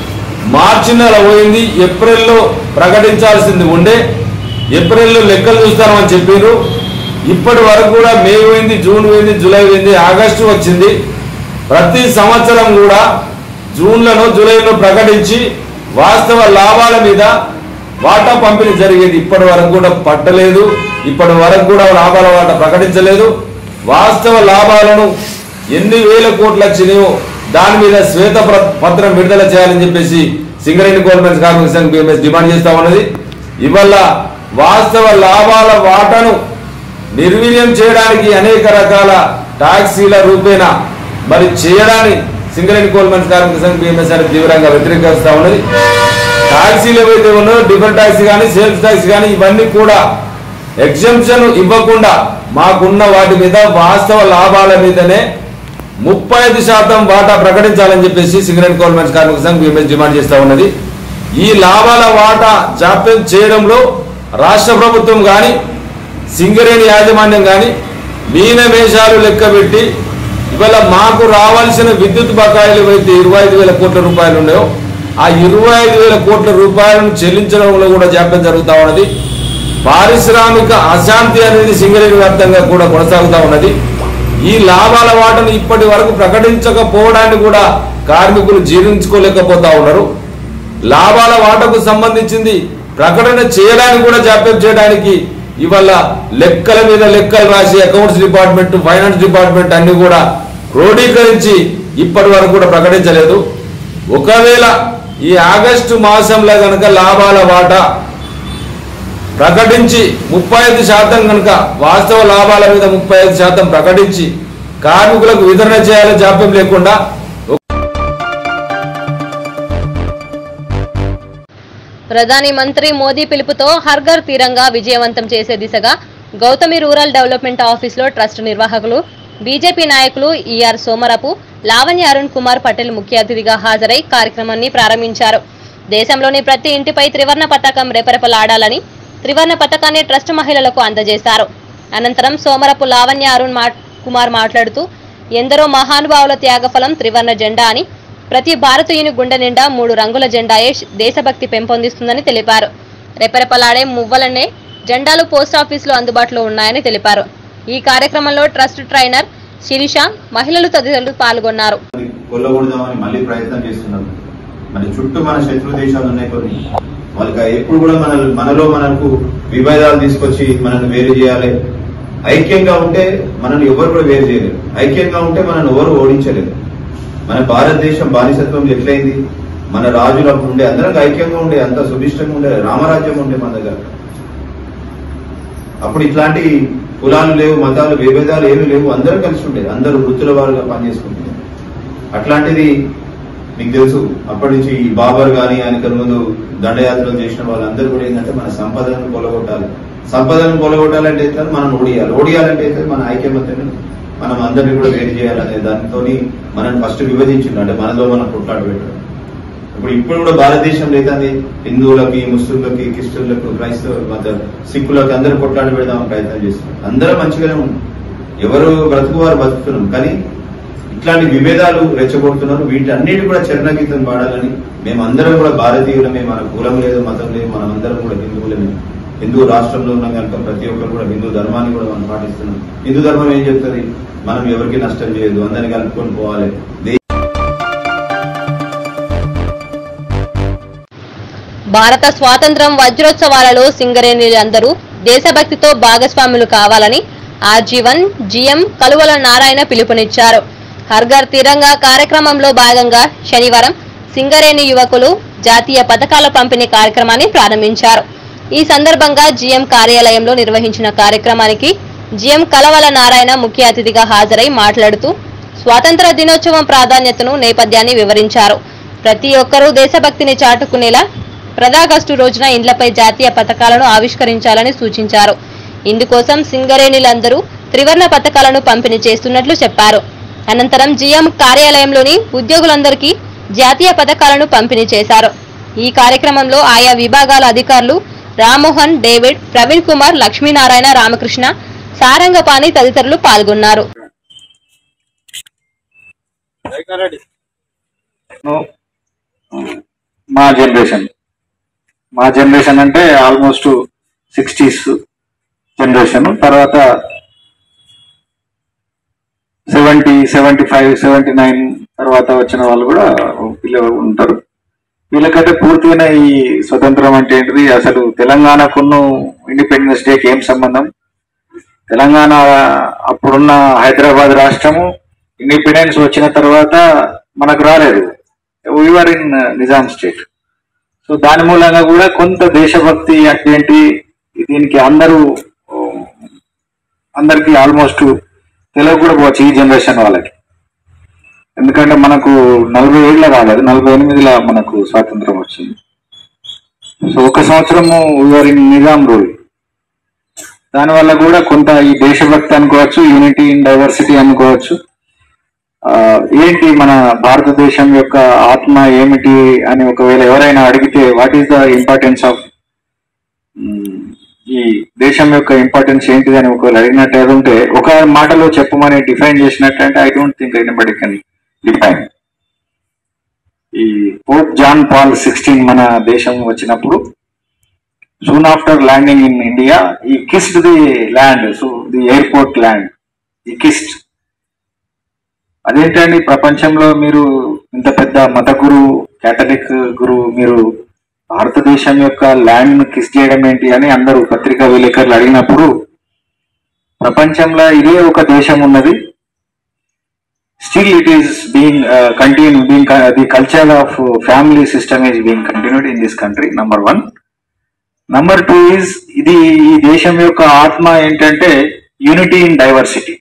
మార్చి నెల పోయింది, ఏప్రిల్లో ప్రకటించాల్సింది ఉండే, ఏప్రిల్లో లెక్కలు చూస్తామని చెప్పారు. ఇప్పటి వరకు కూడా మే పోయింది, జూన్ పోయింది, జూలై పోయింది, ఆగస్టు వచ్చింది. ప్రతి సంవత్సరం కూడా జూన్లను జూలైలో ప్రకటించి వాస్తవ లాభాల మీద వాటా పంపిణీ జరిగేది. ఇప్పటి వరకు కూడా పట్టలేదు, ఇప్పటి వరకు కూడా లాభాల వాటా ప్రకటించలేదు. వాస్తవ లాభాలను ఎన్ని వేల కోట్లు వచ్చినాయో దాని మీద శ్వేత పత్రం విడుదల చేయాలని చెప్పేసి సింగరేణి గవర్నమెంట్ కార్మిక సంఘం బీఎంఎస్ డిమాండ్ చేస్తా ఉన్నది. ఇవల్ల వాస్తవ లాభాల వాటాను నిర్వీర్యం చేయడానికి అనేక రకాల టాక్సీల రూపేణ మరి చేయడాన్ని సింగరేణి గవర్నమెంట్ కార్మిక సంఘం బీఎంఎస్ అనేది తీవ్రంగా వ్యతిరేకిస్తూ ఉన్నది. టాక్సీలు ఏవైతే ఉన్నాయో డిఫరెంట్ ట్యాక్సీ కానీ సేల్స్ ట్యాక్సీ కానీ ఇవన్నీ కూడా ఎగ్జంప్షన్ ఇవ్వకుండా మాకున్న వాటి మీద వాస్తవ లాభాల మీదనే ముప్పై ఐదు శాతం వాటా ప్రకటించాలని చెప్పేసి సింగరేణి గవర్నమెంట్ కార్మిక సంఘం బీఎంఎస్ డిమాండ్ చేస్తూ ఉన్నది. ఈ లాభాల వాటా జాప్యం చేయడంలో రాష్ట్ర ప్రభుత్వం కానీ సింగరేణి యాజమాన్యం కానీ మీనమేషాలు లెక్కబెట్టి ఇవాళ మాకు రావాల్సిన విద్యుత్ బకాయిలు అయితే ఇరవై ఐదు వేల కోట్ల రూపాయలు ఉన్నాయో ఆ ఇరవై ఐదు వేల కోట్ల రూపాయలను చెల్లించడంలో కూడా జాప్యం జరుగుతూ ఉన్నది. పారిశ్రామిక అశాంతి అనేది సింగరేణి వ్యాప్తంగా కూడా కొనసాగుతూ ఉన్నది. ఈ లాభాల వాటను ఇప్పటి వరకు ప్రకటించకపోవడాన్ని కూడా కార్మికులు జీర్ణించుకోలేకపోతా ఉన్నారు. లాభాల వాటకు సంబంధించింది ప్రకటన చేయడానికి కూడా జాప్యం చేయడానికి ఇవాళ లెక్కల మీద లెక్కలు రాసి అకౌంట్స్ డిపార్ట్మెంట్, ఫైనాన్స్ డిపార్ట్మెంట్ అన్ని కూడా క్రోడీకరించి ఇప్పటి వరకు కూడా ప్రకటించలేదు. ఒకవేళ ఈ ఆగస్టు మాసంలో కనుక లాభాల వాటా ప్రకటించి ముప్పై ఐదు శాతం కనుక వాస్తవ లాభాల మీద ముప్పై ఐదు శాతం ప్రకటించి కార్మికులకు వితరణ చేయాలని జాప్యం లేకుండా ప్రధాని మంత్రి మోదీ పిలుపుతో హర్ఘర్ తీరంగా విజయవంతం చేసే దిశగా గౌతమి రూరల్ డెవలప్మెంట్ ఆఫీసులో ట్రస్ట్ నిర్వాహకులు, బీజేపీ నాయకులు ఈఆర్ సోమరపు, లావణ్య అరుణ్ కుమార్ పటేల్ ముఖ్య అతిథిగా హాజరై కార్యక్రమాన్ని ప్రారంభించారు. దేశంలోని ప్రతి ఇంటిపై త్రివర్ణ పతాకం రెపరెపలాడాలని త్రివర్ణ పతాకాన్ని ట్రస్ట్ మహిళలకు అందజేశారు. అనంతరం సోమరపు లావణ్య అరుణ్ కుమార్ మాట్లాడుతూ ఎందరో మహానుభావుల త్యాగఫలం త్రివర్ణ జెండా అని, ప్రతి భారతీయుని గుండె నిండా మూడు రంగుల జెండాయే దేశభక్తి పెంపొందిస్తుందని తెలిపారు. రెపరెపలాడే మువ్వలనే జెండాలు పోస్టాఫీసులో అందుబాటులో ఉన్నాయని తెలిపారు. ఈ కార్యక్రమంలో ట్రస్ట్ ట్రైనర్ శిరీష, మహిళలు తదితరులు పాల్గొన్నారు. కొల్లగొడదామని మళ్ళీ ప్రయత్నం చేస్తున్నారు. మరి చుట్టూ మన శత్రు దేశాలు ఉన్నాయి కొన్ని, వాళ్ళకి ఎప్పుడు కూడా మన మనలో మనకు విభేదాలు తీసుకొచ్చి మనల్ని వేరు చేయాలి. ఐక్యంగా ఉంటే మనల్ని ఎవరు కూడా వేరు చేయలేరు. ఐక్యంగా ఉంటే మనల్ని ఎవరు ఓడించలేరు. మన భారతదేశం బానిసత్వం ఎట్లయింది? మన రాజులకు ఉండే అందరికి ఐక్యంగా ఉండే, అంత సుభిష్టంగా ఉండే రామరాజ్యం ఉండే మన దగ్గర. అప్పుడు ఇట్లాంటి కులాలు లేవు, మతాలు విభేదాలు ఏమీ లేవు, అందరూ కలిసి ఉండేది, అందరూ వృత్తుల వారుగా పనిచేసుకుంటున్నారు. అట్లాంటిది మీకు తెలుసు, అప్పటి నుంచి ఈ బాబర్ గాని ఆయనకు ముందు దండయాత్రలు చేసిన వాళ్ళందరూ కూడా ఏంటంటే మన సంపదను కొలగొట్టాలి. సంపదను కొలగొట్టాలంటే మనం ఓడియాలి, ఓడియాలంటే మన ఐక్యమత్యను మనం అందరినీ కూడా వేరు చేయాలనే దానితో మనం ఫస్ట్ విభజించిండు. అంటే మనలో మనం కొట్లాట పెట్టడం. ఇప్పుడు ఇప్పుడు కూడా భారతదేశంలో అయితే హిందువులకి, ముస్లింలకి, క్రిస్టియన్లకు, క్రైస్తవ సిక్కులకి అందరూ కొట్లాట పెడదామని ప్రయత్నం చేస్తున్నారు. అందరూ మంచిగానే ఉంది, ఎవరు బ్రతుకు వారు బతుకుతున్నాం. కానీ ఇట్లాంటి విభేదాలు రెచ్చగొడుతున్నారు. వీటన్నిటి కూడా చరణగీతం పాడాలని మేమందరం కూడా భారతీయులమే, మన కులం లేదు, మతం లేదు, మనం అందరం కూడా హిందువులమే. హిందూ రాష్ట్రంలో ఉన్నాం కనుక ప్రతి ఒక్కరు కూడా హిందూ ధర్మాన్ని కూడా మనం పాటిస్తున్నాం. హిందూ ధర్మం ఏం చెప్తుంది? మనం ఎవరికి నష్టం చేయదు, అందరినీ కలుపుకొని పోవాలి. భారత స్వాతంత్ర్యం వజ్రోత్సవాలలో సింగరేణులందరూ దేశభక్తితో భాగస్వాములు కావాలని ఆర్జీవన్ జీఎం కలువల నారాయణ పిలుపునిచ్చారు. హర్ఘర్ తిరంగా కార్యక్రమంలో భాగంగా శనివారం సింగరేణి యువకులు జాతీయ పథకాల పంపిణీ కార్యక్రమాన్ని ప్రారంభించారు. ఈ సందర్భంగా జీఎం కార్యాలయంలో నిర్వహించిన కార్యక్రమానికి జీఎం కలవల నారాయణ ముఖ్య అతిథిగా హాజరై మాట్లాడుతూ స్వాతంత్ర దినోత్సవం ప్రాధాన్యతను, నేపథ్యాన్ని వివరించారు. ప్రతి ఒక్కరూ దేశభక్తిని చాటుకునేలా ప్రధాగస్టు రోజున ఇండ్లపై జాతీయ పథకాలను ఆవిష్కరించాలని సూచించారు. ఇందుకోసం సింగరేణిలందరూ త్రివర్ణ పథకాలను పంపిణీ చేస్తున్నట్లు చెప్పారు. అనంతరం జీఎం కార్యాలయంలోని ఉద్యోగులందరికీ జాతీయ పథకాలను పంపిణీ చేశారు. ఈ కార్యక్రమంలో ఆయా విభాగాల అధికారులు రామ్మోహన్, డేవిడ్, ప్రవీణ్ కుమార్, లక్ష్మీనారాయణ, రామకృష్ణ, సారంగపాణి తదితరులు పాల్గొన్నారు. మా జనరేషన్ మా జనరేషన్ అంటే ఆల్మోస్ట్ సిక్స్టీస్ జనరేషన్, తర్వాత seventy seventy five seventy nine తర్వాత వచ్చిన వాళ్ళు కూడా పిల్లలు ఉంటారు. వీళ్ళకంటే పూర్తిగా ఈ స్వతంత్రం అంటే ఏంటిది, అసలు తెలంగాణకున్న ఇండిపెండెన్స్ డేకి ఏం సంబంధం? తెలంగాణ అప్పుడున్న హైదరాబాద్ రాష్ట్రము ఇండిపెండెన్స్ వచ్చిన తర్వాత మనకు రాలేదు, we are in Nizam state. So దాని మూలంగా కూడా కొంత దేశభక్తి అంటే దీనికి అందరూ అందరికి ఆల్మోస్ట్ తెలుగు కూడా పోవచ్చు ఈ జనరేషన్ వాళ్ళకి. ఎందుకంటే మనకు నలభై ఏళ్ళ రాలేదు, నలభై ఎనిమిదిలో మనకు స్వాతంత్రం వచ్చింది. సో ఒక సంవత్సరము వీఆర్ ఇన్ నిజాం రూల్. దానివల్ల కూడా కొంత ఈ దేశభక్తి అనుకోవచ్చు, యూనిటీ ఇన్ డైవర్సిటీ అనుకోవచ్చు. ఏంటి మన భారతదేశం యొక్క ఆత్మ ఏమిటి అని ఒకవేళ ఎవరైనా అడిగితే what is the importance of, ఈ దేశం యొక్క ఇంపార్టెన్స్ ఏంటిది అని ఒకవేళ అడిగినట్టు ఉంటే ఒక మాటలో చెప్పమని డిఫైన్ చేసినట్టు I don't think anybody can define. ఈ పోప్ జాన్ పాల్ సిక్స్టీన్ మన దేశం వచ్చినప్పుడు soon after landing in India he kissed the land, so the airport land he kissed. అదేంటండి ప్రపంచంలో మీరు ఇంత పెద్ద మత గురువు, కేథలిక్ గురువు, మీరు భారతదేశం యొక్క ల్యాండ్ ను కిస్ చేయడం ఏంటి అని అందరూ పత్రికా విలేకరులు అడిగినప్పుడు ప్రపంచంలో ఇదే ఒక దేశం ఉన్నది, still it is being continue being the culture of family system is being continued in this country. Number one. Number two is ఇది ఈ దేశం యొక్క ఆత్మ ఏంటంటే యూనిటీ ఇన్ డైవర్సిటీ,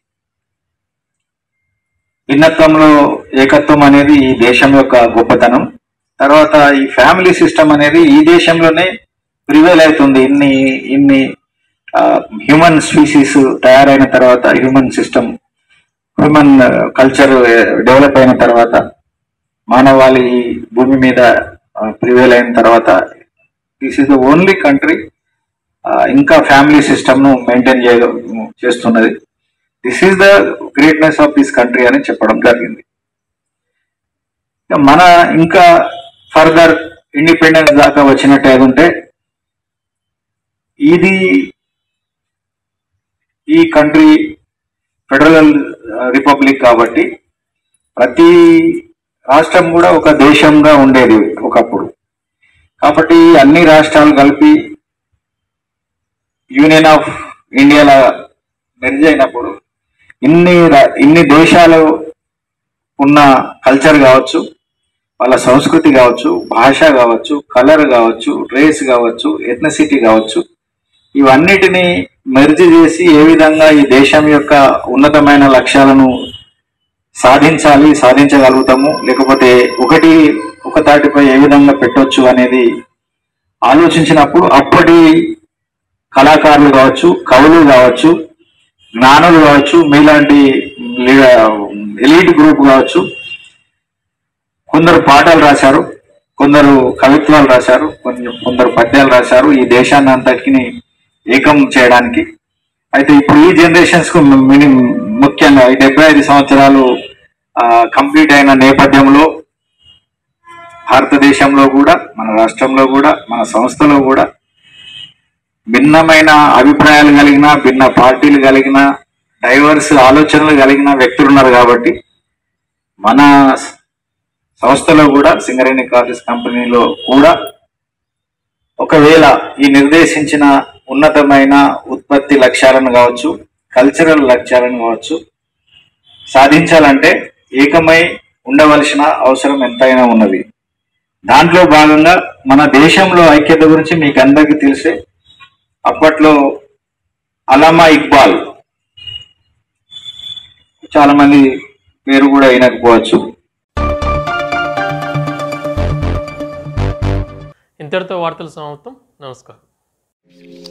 భిన్నత్వంలో ఏకత్వం అనేది ఈ దేశం యొక్క గొప్పతనం. తర్వాత ఈ ఫ్యామిలీ సిస్టమ్ అనేది ఈ దేశంలోనే ప్రివేల్ అవుతుంది. ఇన్ని ఇన్ని హ్యూమన్ స్పీసీస్ తయారైన తర్వాత, human system human culture develop అయిన తర్వాత, మానవాళి ఈ భూమి మీద ప్రివేల్ అయిన తర్వాత this is the only country ఇంకా ఫ్యామిలీ సిస్టమ్ను మెయింటైన్ చేయ చేస్తున్నది. This is the greatness of this country అని చెప్పడం జరిగింది. మన ఇంకా ఫర్దర్ ఇండిపెండెన్స్ దాకా వచ్చినట్టే ఉంటే ఇది ఈ కంట్రీ ఫెడరల్ రిపబ్లిక్ కాబట్టి ప్రతి రాష్ట్రం కూడా ఒక దేశంగా ఉండేది ఒకప్పుడు. కాబట్టి అన్ని రాష్ట్రాలు కలిపి యూనియన్ ఆఫ్ ఇండియాలో మెర్జ్ అయినప్పుడు ఇన్ని ఇన్ని దేశాలు ఉన్న కల్చర్ కావచ్చు, వాళ్ళ సంస్కృతి కావచ్చు, భాష కావచ్చు, కలర్ కావచ్చు, రేస్ కావచ్చు, ఎథ్నిసిటీ కావచ్చు, ఇవన్నిటిని మెర్జ్ చేసి ఏ విధంగా ఈ దేశం యొక్క ఉన్నతమైన లక్ష్యాలను సాధించాలి, సాధించగలుగుతాము, లేకపోతే ఒకటి ఒక తాటిపై ఏ విధంగా పెట్టొచ్చు అనేది ఆలోచించినప్పుడు అప్పటి కళాకారులు కావచ్చు, కవులు కావచ్చు, జ్ఞానులు కావచ్చు, మీలాంటి ఎలీట్ గ్రూప్ కావచ్చు, కొందరు పాటలు రాశారు, కొందరు కవిత్వాలు రాశారు, కొంచెం కొందరు పద్యాలు రాశారు ఈ దేశాన్ని అంతటిని ఏకం చేయడానికి. అయితే ఇప్పుడు ఈ జనరేషన్స్ కు మినిమం ముఖ్యంగా ఈ డెబ్బై ఐదు సంవత్సరాలు కంప్లీట్ అయిన నేపథ్యంలో భారతదేశంలో కూడా, మన రాష్ట్రంలో కూడా, మన సంస్థలో కూడా భిన్నమైన అభిప్రాయాలు కలిగిన, భిన్న పార్టీలు కలిగిన, డైవర్స్ ఆలోచనలు కలిగిన వ్యక్తులు ఉన్నారు. కాబట్టి మన సంస్థలో కూడా, సింగరేణి కాలేజ్ కంపెనీలో కూడా ఒకవేళ ఈ నిర్దేశించిన ఉన్నతమైన ఉత్పత్తి లక్ష్యాలను కావచ్చు, కల్చరల్ లక్ష్యాలను కావచ్చు సాధించాలంటే ఏకమై ఉండవలసిన అవసరం ఎంతైనా ఉన్నది. దాంట్లో భాగంగా మన దేశంలో ఐక్యత గురించి మీకు అందరికీ తెలిసే, అప్పట్లో అల్లామా ఇక్బాల్, చాలా మంది పేరు కూడా వినకపోవచ్చు. ఇంతటితో వార్తలు సమాప్తం. నమస్కారం.